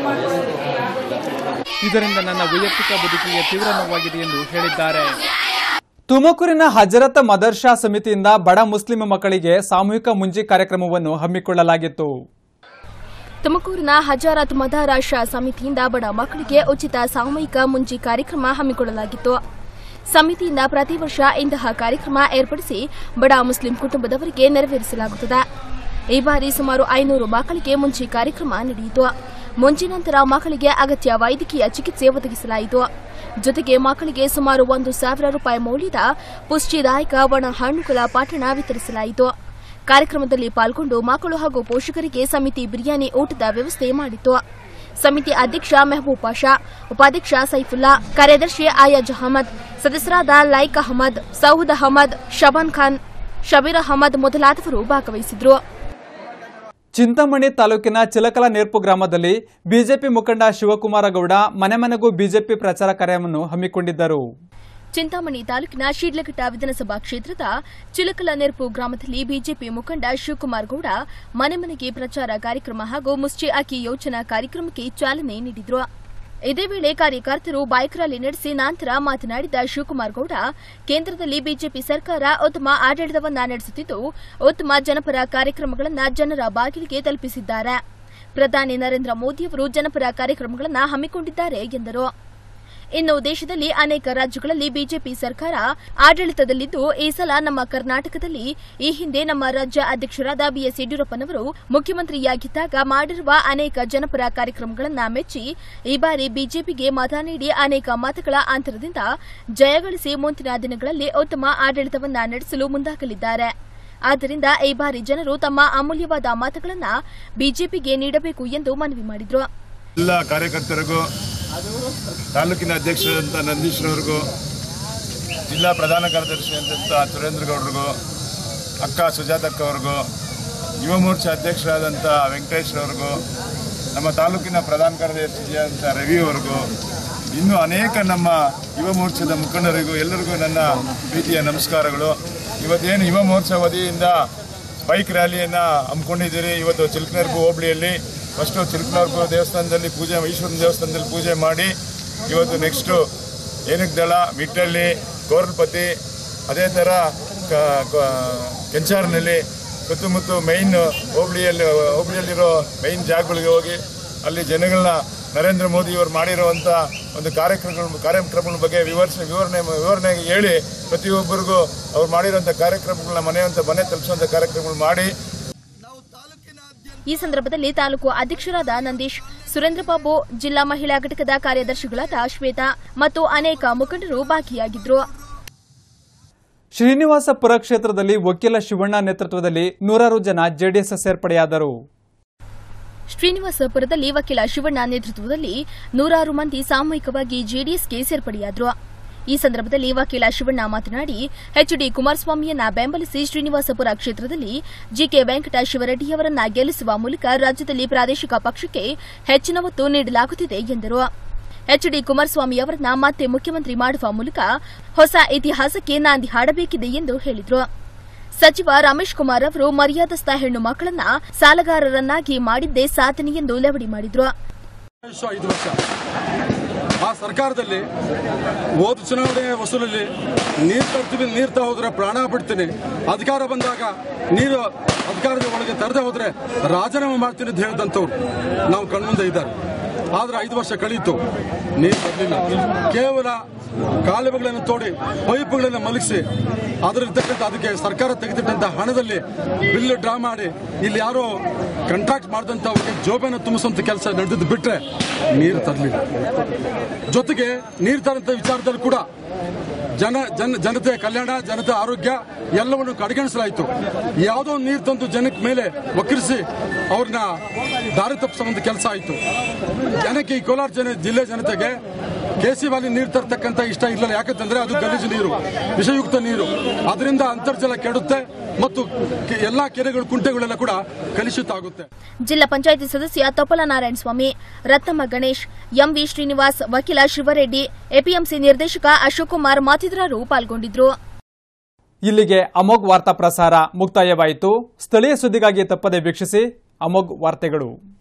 ಇದರಿಂದ ನನ್ನ ವೈಯಕ್ತಿಕ ಬದುಕಿಗೆ ತೀವ್ರ ನೋವಾಗಿದೆ ಎಂದು ಹೇಳಿದ್ದಾರೆ. ತುಮಕೂರಿನ ಹಜರತ್ ಮದರ್ಶಾ ಸಮಿತಿಯಿಂದ ಬಡ ಮುಸ್ಲಿಂ ಮಕ್ಕಳಿಗೆ ಸಾಮೂಹಿಕ ಮುಂಜಿ ಕಾರ್ಯಕ್ರಮವನ್ನು ಹಮ್ಮಿಕೊಳ್ಳಲಾಗಿತ್ತು. ತುಮಕೂರಿನ ಹಜರತ್ ಮದರಶಾ ಸಮಿತಿಯಿಂದ ಬಡ ಮಕ್ಕಳಿಗೆ ಉಚಿತ ಸಾಮೂಹಿಕ ಮುಂಜಿ ಕಾರ್ಯಕ್ರಮ ಹಮ್ಮಿಕೊಳ್ಳಲಾಗಿತ್ತು. ಸಮಿತಿಯಿಂದ ಪ್ರತಿ ವರ್ಷ ಇಂತಹ ಕಾರ್ಯಕ್ರಮ ಏರ್ಪಡಿಸಿ ಬಡ ಮುಸ್ಲಿಂ ಕುಟುಂಬದವರಿಗೆ ನೆರವೇರಿಸಲಾಗುತ್ತದೆ. ಈ ಬಾರಿ ಸುಮಾರು ಐನೂರು ಮಕ್ಕಳಿಗೆ ಮುಂಚಿ ಕಾರ್ಯಕ್ರಮ ನಡೆಯಿತು. ಮುಂಚಿ ನಂತರ ಮಕ್ಕಳಿಗೆ ಅಗತ್ಯ ವೈದ್ಯಕೀಯ ಚಿಕಿತ್ಸೆ ಒದಗಿಸಲಾಯಿತು. ಜೊತೆಗೆ ಮಕ್ಕಳಿಗೆ ಸುಮಾರು ಒಂದು ಸಾವಿರ ರೂಪಾಯಿ ಮೌಲ್ಯದ ಪುಷ್ಟಿದಾಯಕ ಒಣ ಹಣ್ಣುಗಳ ಪಠಣ ವಿತರಿಸಲಾಯಿತು. ಕಾರ್ಯಕ್ರಮದಲ್ಲಿ ಪಾಲ್ಗೊಂಡು ಮಕ್ಕಳು ಹಾಗೂ ಪೋಷಕರಿಗೆ ಸಮಿತಿ ಬಿರಿಯಾನಿ ಊಟದ ವ್ಯವಸ್ಥೆ ಮಾಡಿತ್ತು. ಸಮಿತಿ ಅಧ್ಯಕ್ಷ ಮೆಹಬೂಬ್ ಪಾಷಾ, ಉಪಾಧ್ಯಕ್ಷ ಸೈಫುಲ್ಲಾ, ಕಾರ್ಯದರ್ಶಿ ಆಯಾಜ್ ಅಹಮದ್, ಸದಸ್ಯರಾದ ಲೈಕ್ ಅಹಮದ್, ಸೌದ್ ಅಹಮದ್, ಶಬಾನ್ ಖಾನ್, ಶಬೀರ್ ಅಹಮದ್ ಮೊದಲಾದವರು ಭಾಗವಹಿಸಿದ್ರು. ಚಿಂತಾಮಣಿ ತಾಲೂಕಿನ ಚಿಲಕಲ ನೇರ್ಪು ಗ್ರಾಮದಲ್ಲಿ ಬಿಜೆಪಿ ಮುಖಂಡ ಶಿವಕುಮಾರ ಗೌಡ ಮನೆ ಮನೆಗೂ ಬಿಜೆಪಿ ಪ್ರಚಾರ ಕಾರ್ಯವನ್ನು ಹಮ್ಮಿಕೊಂಡಿದ್ದರು. ಚಿಂತಾಮಣಿ ತಾಲೂಕಿನ ಶಿಡ್ಲಘಟ್ಟ ವಿಧಾನಸಭಾ ಕ್ಷೇತ್ರದ ಚಿಲಕಲ ನೆರ್ಪು ಗ್ರಾಮದಲ್ಲಿ ಬಿಜೆಪಿ ಮುಖಂಡ ಶಿವಕುಮಾರ್ ಗೌಡ ಮನೆ ಮನೆಗೆ ಪ್ರಚಾರ ಕಾರ್ಯಕ್ರಮ ಹಾಗೂ ಮುಸ್ಚಿ ಅಕ್ಕಿ ಯೋಜನಾ ಕಾರ್ಯಕ್ರಮಕ್ಕೆ ಚಾಲನೆ ನೀಡಿದರು. ಇದೇ ವೇಳೆ ಕಾರ್ಯಕರ್ತರು ಬೈಕ್ ರ್ಯಾಲಿ ನಡೆಸಿ ನಂತರ ಮಾತನಾಡಿದ ಶಿವಕುಮಾರ್ ಗೌಡ, ಕೇಂದ್ರದಲ್ಲಿ ಬಿಜೆಪಿ ಸರ್ಕಾರ ಉತ್ತಮ ಆಡಳಿತವನ್ನ ನಡೆಸುತ್ತಿದ್ದು ಉತ್ತಮ ಜನಪರ ಕಾರ್ಯಕ್ರಮಗಳನ್ನು ಜನರ ಬಾಗಿಲಿಗೆ ತಲುಪಿಸಿದ್ದಾರೆ. ಪ್ರಧಾನಿ ನರೇಂದ್ರ ಮೋದಿಯವರು ಜನಪರ ಕಾರ್ಯಕ್ರಮಗಳನ್ನು ಹಮ್ಮಿಕೊಂಡಿದ್ದಾರೆ ಎಂದರು. ಇನ್ನು ದೇಶದಲ್ಲಿ ಅನೇಕ ರಾಜ್ಯಗಳಲ್ಲಿ ಬಿಜೆಪಿ ಸರ್ಕಾರ ಆಡಳಿತದಲ್ಲಿದ್ದು ಈ ಸಲ ನಮ್ಮ ಕರ್ನಾಟಕದಲ್ಲಿ ಈ ಹಿಂದೆ ನಮ್ಮ ರಾಜ್ಯ ಅಧ್ಯಕ್ಷರಾದ ಬಿಎಸ್ ಯಡಿಯೂರಪ್ಪನವರು ಮುಖ್ಯಮಂತ್ರಿಯಾಗಿದ್ದಾಗ ಮಾಡಿರುವ ಅನೇಕ ಜನಪರ ಕಾರ್ಯಕ್ರಮಗಳನ್ನು ಮೆಚ್ಚಿ ಈ ಬಾರಿ ಬಿಜೆಪಿಗೆ ಮತ ನೀಡಿ ಅನೇಕ ಮತಗಳ ಅಂತರದಿಂದ ಜಯಗಳಿಸಿ ಮುಂದಿನ ದಿನಗಳಲ್ಲಿ ಉತ್ತಮ ಆಡಳಿತವನ್ನ ನಡೆಸಲು ಮುಂದಾಗಲಿದ್ದಾರೆ. ಆದ್ದರಿಂದ ಈ ಬಾರಿ ಜನರು ತಮ್ಮ ಅಮೂಲ್ಯವಾದ ಮತಗಳನ್ನು ಬಿಜೆಪಿಗೆ ನೀಡಬೇಕು ಎಂದು ಮನವಿ ಮಾಡಿದರು. ಎಲ್ಲ ಕಾರ್ಯಕರ್ತರಿಗೂ, ತಾಲೂಕಿನ ಅಧ್ಯಕ್ಷರಂತ ನಂದೀಶ್ರವ್ರಿಗೂ, ಜಿಲ್ಲಾ ಪ್ರಧಾನ ಕಾರ್ಯದರ್ಶಿ ಅಂತ ಸುರೇಂದ್ರ ಗೌಡ್ರಿಗೂ, ಅಕ್ಕ ಸುಜಾತಕ್ಕ ಅವ್ರಿಗೂ, ಯುವ ಮೋರ್ಚಾ ಅಧ್ಯಕ್ಷರಾದಂಥ ವೆಂಕಟೇಶ್ರವ್ರಿಗೂ, ನಮ್ಮ ತಾಲೂಕಿನ ಪ್ರಧಾನ ಕಾರ್ಯದರ್ಶಿ ಅಂತ ರವಿ ಅವ್ರಿಗೂ, ಇನ್ನೂ ಅನೇಕ ನಮ್ಮ ಯುವ ಮೋರ್ಚಾದ ಮುಖಂಡರಿಗೂ ಎಲ್ಲರಿಗೂ ನನ್ನ ಪ್ರೀತಿಯ ನಮಸ್ಕಾರಗಳು. ಇವತ್ತೇನು ಯುವ ಮೋರ್ಚಾ ವತಿಯಿಂದ ಬೈಕ್ ರ್ಯಾಲಿಯನ್ನು ಹಮ್ಮಿಕೊಂಡಿದ್ದೀರಿ. ಇವತ್ತು ಚಿಲ್ಕನರ್ಗು ಹೋಬಳಿಯಲ್ಲಿ ಫಸ್ಟು ಚಿಲ್ಕನರ್ಗು ದೇವಸ್ಥಾನದಲ್ಲಿ ಪೂಜೆ, ಈಶ್ವರನ ದೇವಸ್ಥಾನದಲ್ಲಿ ಪೂಜೆ ಮಾಡಿ ಇವತ್ತು ನೆಕ್ಸ್ಟು ಏನಕ್ಕೆ ದಳ, ಮಿಟ್ಟಳ್ಳಿ, ಕೋರ್ಲಪತಿ, ಅದೇ ಥರ ಕೆಂಚಾರ್ನಲ್ಲಿ ಸುತ್ತಮುತ್ತ ಮೈನ್ ಹೋಬಳಿಯಲ್ಲಿ ಹೋಬಳಿಯಲ್ಲಿರೋ ಮೈನ್ ಜಾಗಗಳಿಗೆ ಹೋಗಿ ಅಲ್ಲಿ ಜನಗಳನ್ನ ನರೇಂದ್ರ ಮೋದಿಯವರು ಮಾಡಿರುವಂಥ ಒಂದು ಕಾರ್ಯಕ್ರಮಗಳ ಕಾರ್ಯಕ್ರಮಗಳ ಬಗ್ಗೆ ವಿವರಿಸಿ ವಿವರಣೆ ವಿವರಣೆ ಹೇಳಿ ಪ್ರತಿಯೊಬ್ಬರಿಗೂ ಅವ್ರು ಮಾಡಿರೋಂಥ ಕಾರ್ಯಕ್ರಮಗಳನ್ನ ಮನೆಯಂತ ಮನೆ ತಲುಪಿಸುವಂಥ ಕಾರ್ಯಕ್ರಮಗಳು ಮಾಡಿ ಈ ಸಂದರ್ಭದಲ್ಲಿ ತಾಲೂಕು ಅಧ್ಯಕ್ಷರಾದ ನಂದೀಶ್, ಸುರೇಂದ್ರ ಬಾಬು, ಜಿಲ್ಲಾ ಮಹಿಳಾ ಘಟಕದ ಕಾರ್ಯದರ್ಶಿಗಳಾದ ಶ್ವೇತಾ ಮತ್ತು ಅನೇಕ ಮುಖಂಡರು ಭಾಗಿಯಾಗಿದ್ದರು. ಶ್ರೀನಿವಾಸಪುರ ಕ್ಷೇತ್ರದಲ್ಲಿ ವಕೀಲ ಶಿವಣ್ಣ ನೇತೃತ್ವದಲ್ಲಿ ನೂರಾರು ಜನ ಜೆಡಿಎಸ್ ಸೇರ್ಪಡೆಯಾದರು. ಶ್ರೀನಿವಾಸಪುರದಲ್ಲಿ ವಕೀಲ ಶಿವಣ್ಣ ನೇತೃತ್ವದಲ್ಲಿ ನೂರಾರು ಮಂದಿ ಸಾಮೂಹಿಕವಾಗಿ ಜೆಡಿಎಸ್ಗೆ ಸೇರ್ಪಡೆಯಾದರು. ಈ ಸಂದರ್ಭದಲ್ಲಿ ವಕೀಲ ಶಿವಣ್ಣ ಮಾತನಾಡಿ, ಎಚ್ಡಿ ಕುಮಾರಸ್ವಾಮಿಯನ್ನ ಬೆಂಬಲಿಸಿ ಶ್ರೀನಿವಾಸಪುರ ಕ್ಷೇತ್ರದಲ್ಲಿ ಜಿಕೆ ವೆಂಕಟ ಶಿವರೆಡ್ಡಿಯವರನ್ನ ಗೆಲ್ಲಿಸುವ ಮೂಲಕ ರಾಜ್ಯದಲ್ಲಿ ಪ್ರಾದೇಶಿಕ ಪಕ್ಷಕ್ಕೆ ಹೆಚ್ಚಿನ ಒತ್ತು ನೀಡಲಾಗುತ್ತಿದೆ ಎಂದರು. ಎಚ್ಡಿ ಕುಮಾರಸ್ವಾಮಿ ಅವರನ್ನ ಮತ್ತೆ ಮುಖ್ಯಮಂತ್ರಿ ಮಾಡುವ ಮೂಲಕ ಹೊಸ ಇತಿಹಾಸಕ್ಕೆ ನಾಂದಿ ಹಾಡಬೇಕಿದೆ ಎಂದು ಹೇಳಿದರು. ಸಚಿವ ರಮೇಶ್ ಕುಮಾರ್ ಅವರು ಮರ್ಯಾದಸ್ಥ ಹೆಣ್ಣು ಮಕ್ಕಳನ್ನ ಸಾಲಗಾರರನ್ನಾಗಿ ಮಾಡಿದ್ದೇ ಸಾಧನೆ ಎಂದು ಲೆವಡಿ ಮಾಡಿದರು. ಆ ಸರ್ಕಾರದಲ್ಲಿ ಹೋದ ಚುನಾವಣೆ ವಸೂಲಲ್ಲಿ ನೀರು ತರ್ತೀವಿ, ನೀರು ತಾ ಹೋದ್ರೆ ಪ್ರಾಣ ಬಿಡ್ತೀನಿ, ಅಧಿಕಾರ ಬಂದಾಗ ನೀರು ಅಧಿಕಾರದ ಒಳಗೆ ತರದೆ ಹೋದ್ರೆ ರಾಜೀನಾಮೆ ಮಾಡ್ತೀನಿ ಅಂತ ಹೇಳಿದಂಥವ್ರು ನಾವು ಕಣ್ಮುಂದೆ ಇದ್ದಾರೆ. ಆದ್ರೆ ಐದು ವರ್ಷ ಕಳೀತು, ನೀರು ಬರಲಿಲ್ಲ. ಕೇವಲ ಕಾಲುವೆಗಳನ್ನು ತೋಡಿ ಪೈಪ್ಗಳನ್ನು ಮಲಗಿಸಿ ಅದರಲ್ಲಿರ್ತಕ್ಕಂಥ ಅದಕ್ಕೆ ಸರ್ಕಾರ ತೆಗೆದಿಟ್ಟಂತ ಹಣದಲ್ಲಿ ಬಿಲ್ ಡ್ರಾ ಮಾಡಿ ಇಲ್ಲಿ ಯಾರೋ ಕಾಂಟ್ರಾಕ್ಟ್ ಮಾಡಿದಂಥವ್ರಿಗೆ ಜೋಬೆನ ತುಂಬಿಸುವಂತ ಕೆಲಸ ನಡೆದಿದ್ದು ಬಿಟ್ರೆ ನೀರು ತರಲಿಲ್ಲ. ಜೊತೆಗೆ ನೀರು ತರಂತ ವಿಚಾರದಲ್ಲಿ ಕೂಡ ಜನ ಜನ ಜನತೆಯ ಕಲ್ಯಾಣ, ಜನತೆ ಆರೋಗ್ಯ ಎಲ್ಲವನ್ನು ಕಡೆಗಣಿಸಲಾಯಿತು. ಯಾವುದೋ ನೀರು ತಂದು ಜನಕ್ಕೆ ಮೇಲೆ ವಕ್ರಿಸಿ ಅವ್ರನ್ನ ದಾರಿ ತಪ್ಪಿಸುವಂತ ಕೆಲಸ ಆಯಿತು. ಜನಕ್ಕೆ ಈ ಕೋಲಾರ ಜನ ಜಿಲ್ಲೆ ಜನತೆಗೆ ಕೆಸಿ ವ್ಯಾಲಿ ನೀರು ತರತಕ್ಕಂಥ ಇಷ್ಟ ಇರಲಿಲ್ಲ. ಯಾಕಂತಂದ್ರೆ ಅದು ಗಲೀಜು ನೀರು, ವಿಷಯುಕ್ತ ನೀರು, ಅದರಿಂದ ಅಂತರ್ಜಲ ಕೆಡುತ್ತೆ ಮತ್ತು ಎಲ್ಲಾ ಕೆರೆಗಳು, ಕುಂಟೆಗಳೆಲ್ಲ ಕೂಡ ಕಲುಷಿತ ಆಗುತ್ತೆ. ಜಿಲ್ಲಾ ಪಂಚಾಯಿತಿ ಸದಸ್ಯ ತೊಪ್ಪಲ ನಾರಾಯಣ ಸ್ವಾಮಿ, ರತ್ನಮ್ಮ ಗಣೇಶ್, ಎಂವಿ ಶ್ರೀನಿವಾಸ್, ವಕೀಲ ಶಿವರೆಡ್ಡಿ, ಎಪಿಎಂಸಿ ನಿರ್ದೇಶಕ ಅಶೋಕ್ ಕುಮಾರ್ ಮತ್ತಿತರರು ಪಾಲ್ಗೊಂಡಿದ್ದರು. ಇಲ್ಲಿಗೆ ಅಮೋಘ್ ವಾರ್ತಾ ಪ್ರಸಾರ ಮುಕ್ತಾಯವಾಯಿತು. ಸ್ಥಳೀಯ ಸುದ್ದಿಗಾಗಿ ತಪ್ಪದೆ ವೀಕ್ಷಿಸಿ ಅಮೋಘ್ ವಾರ್ತೆಗಳು.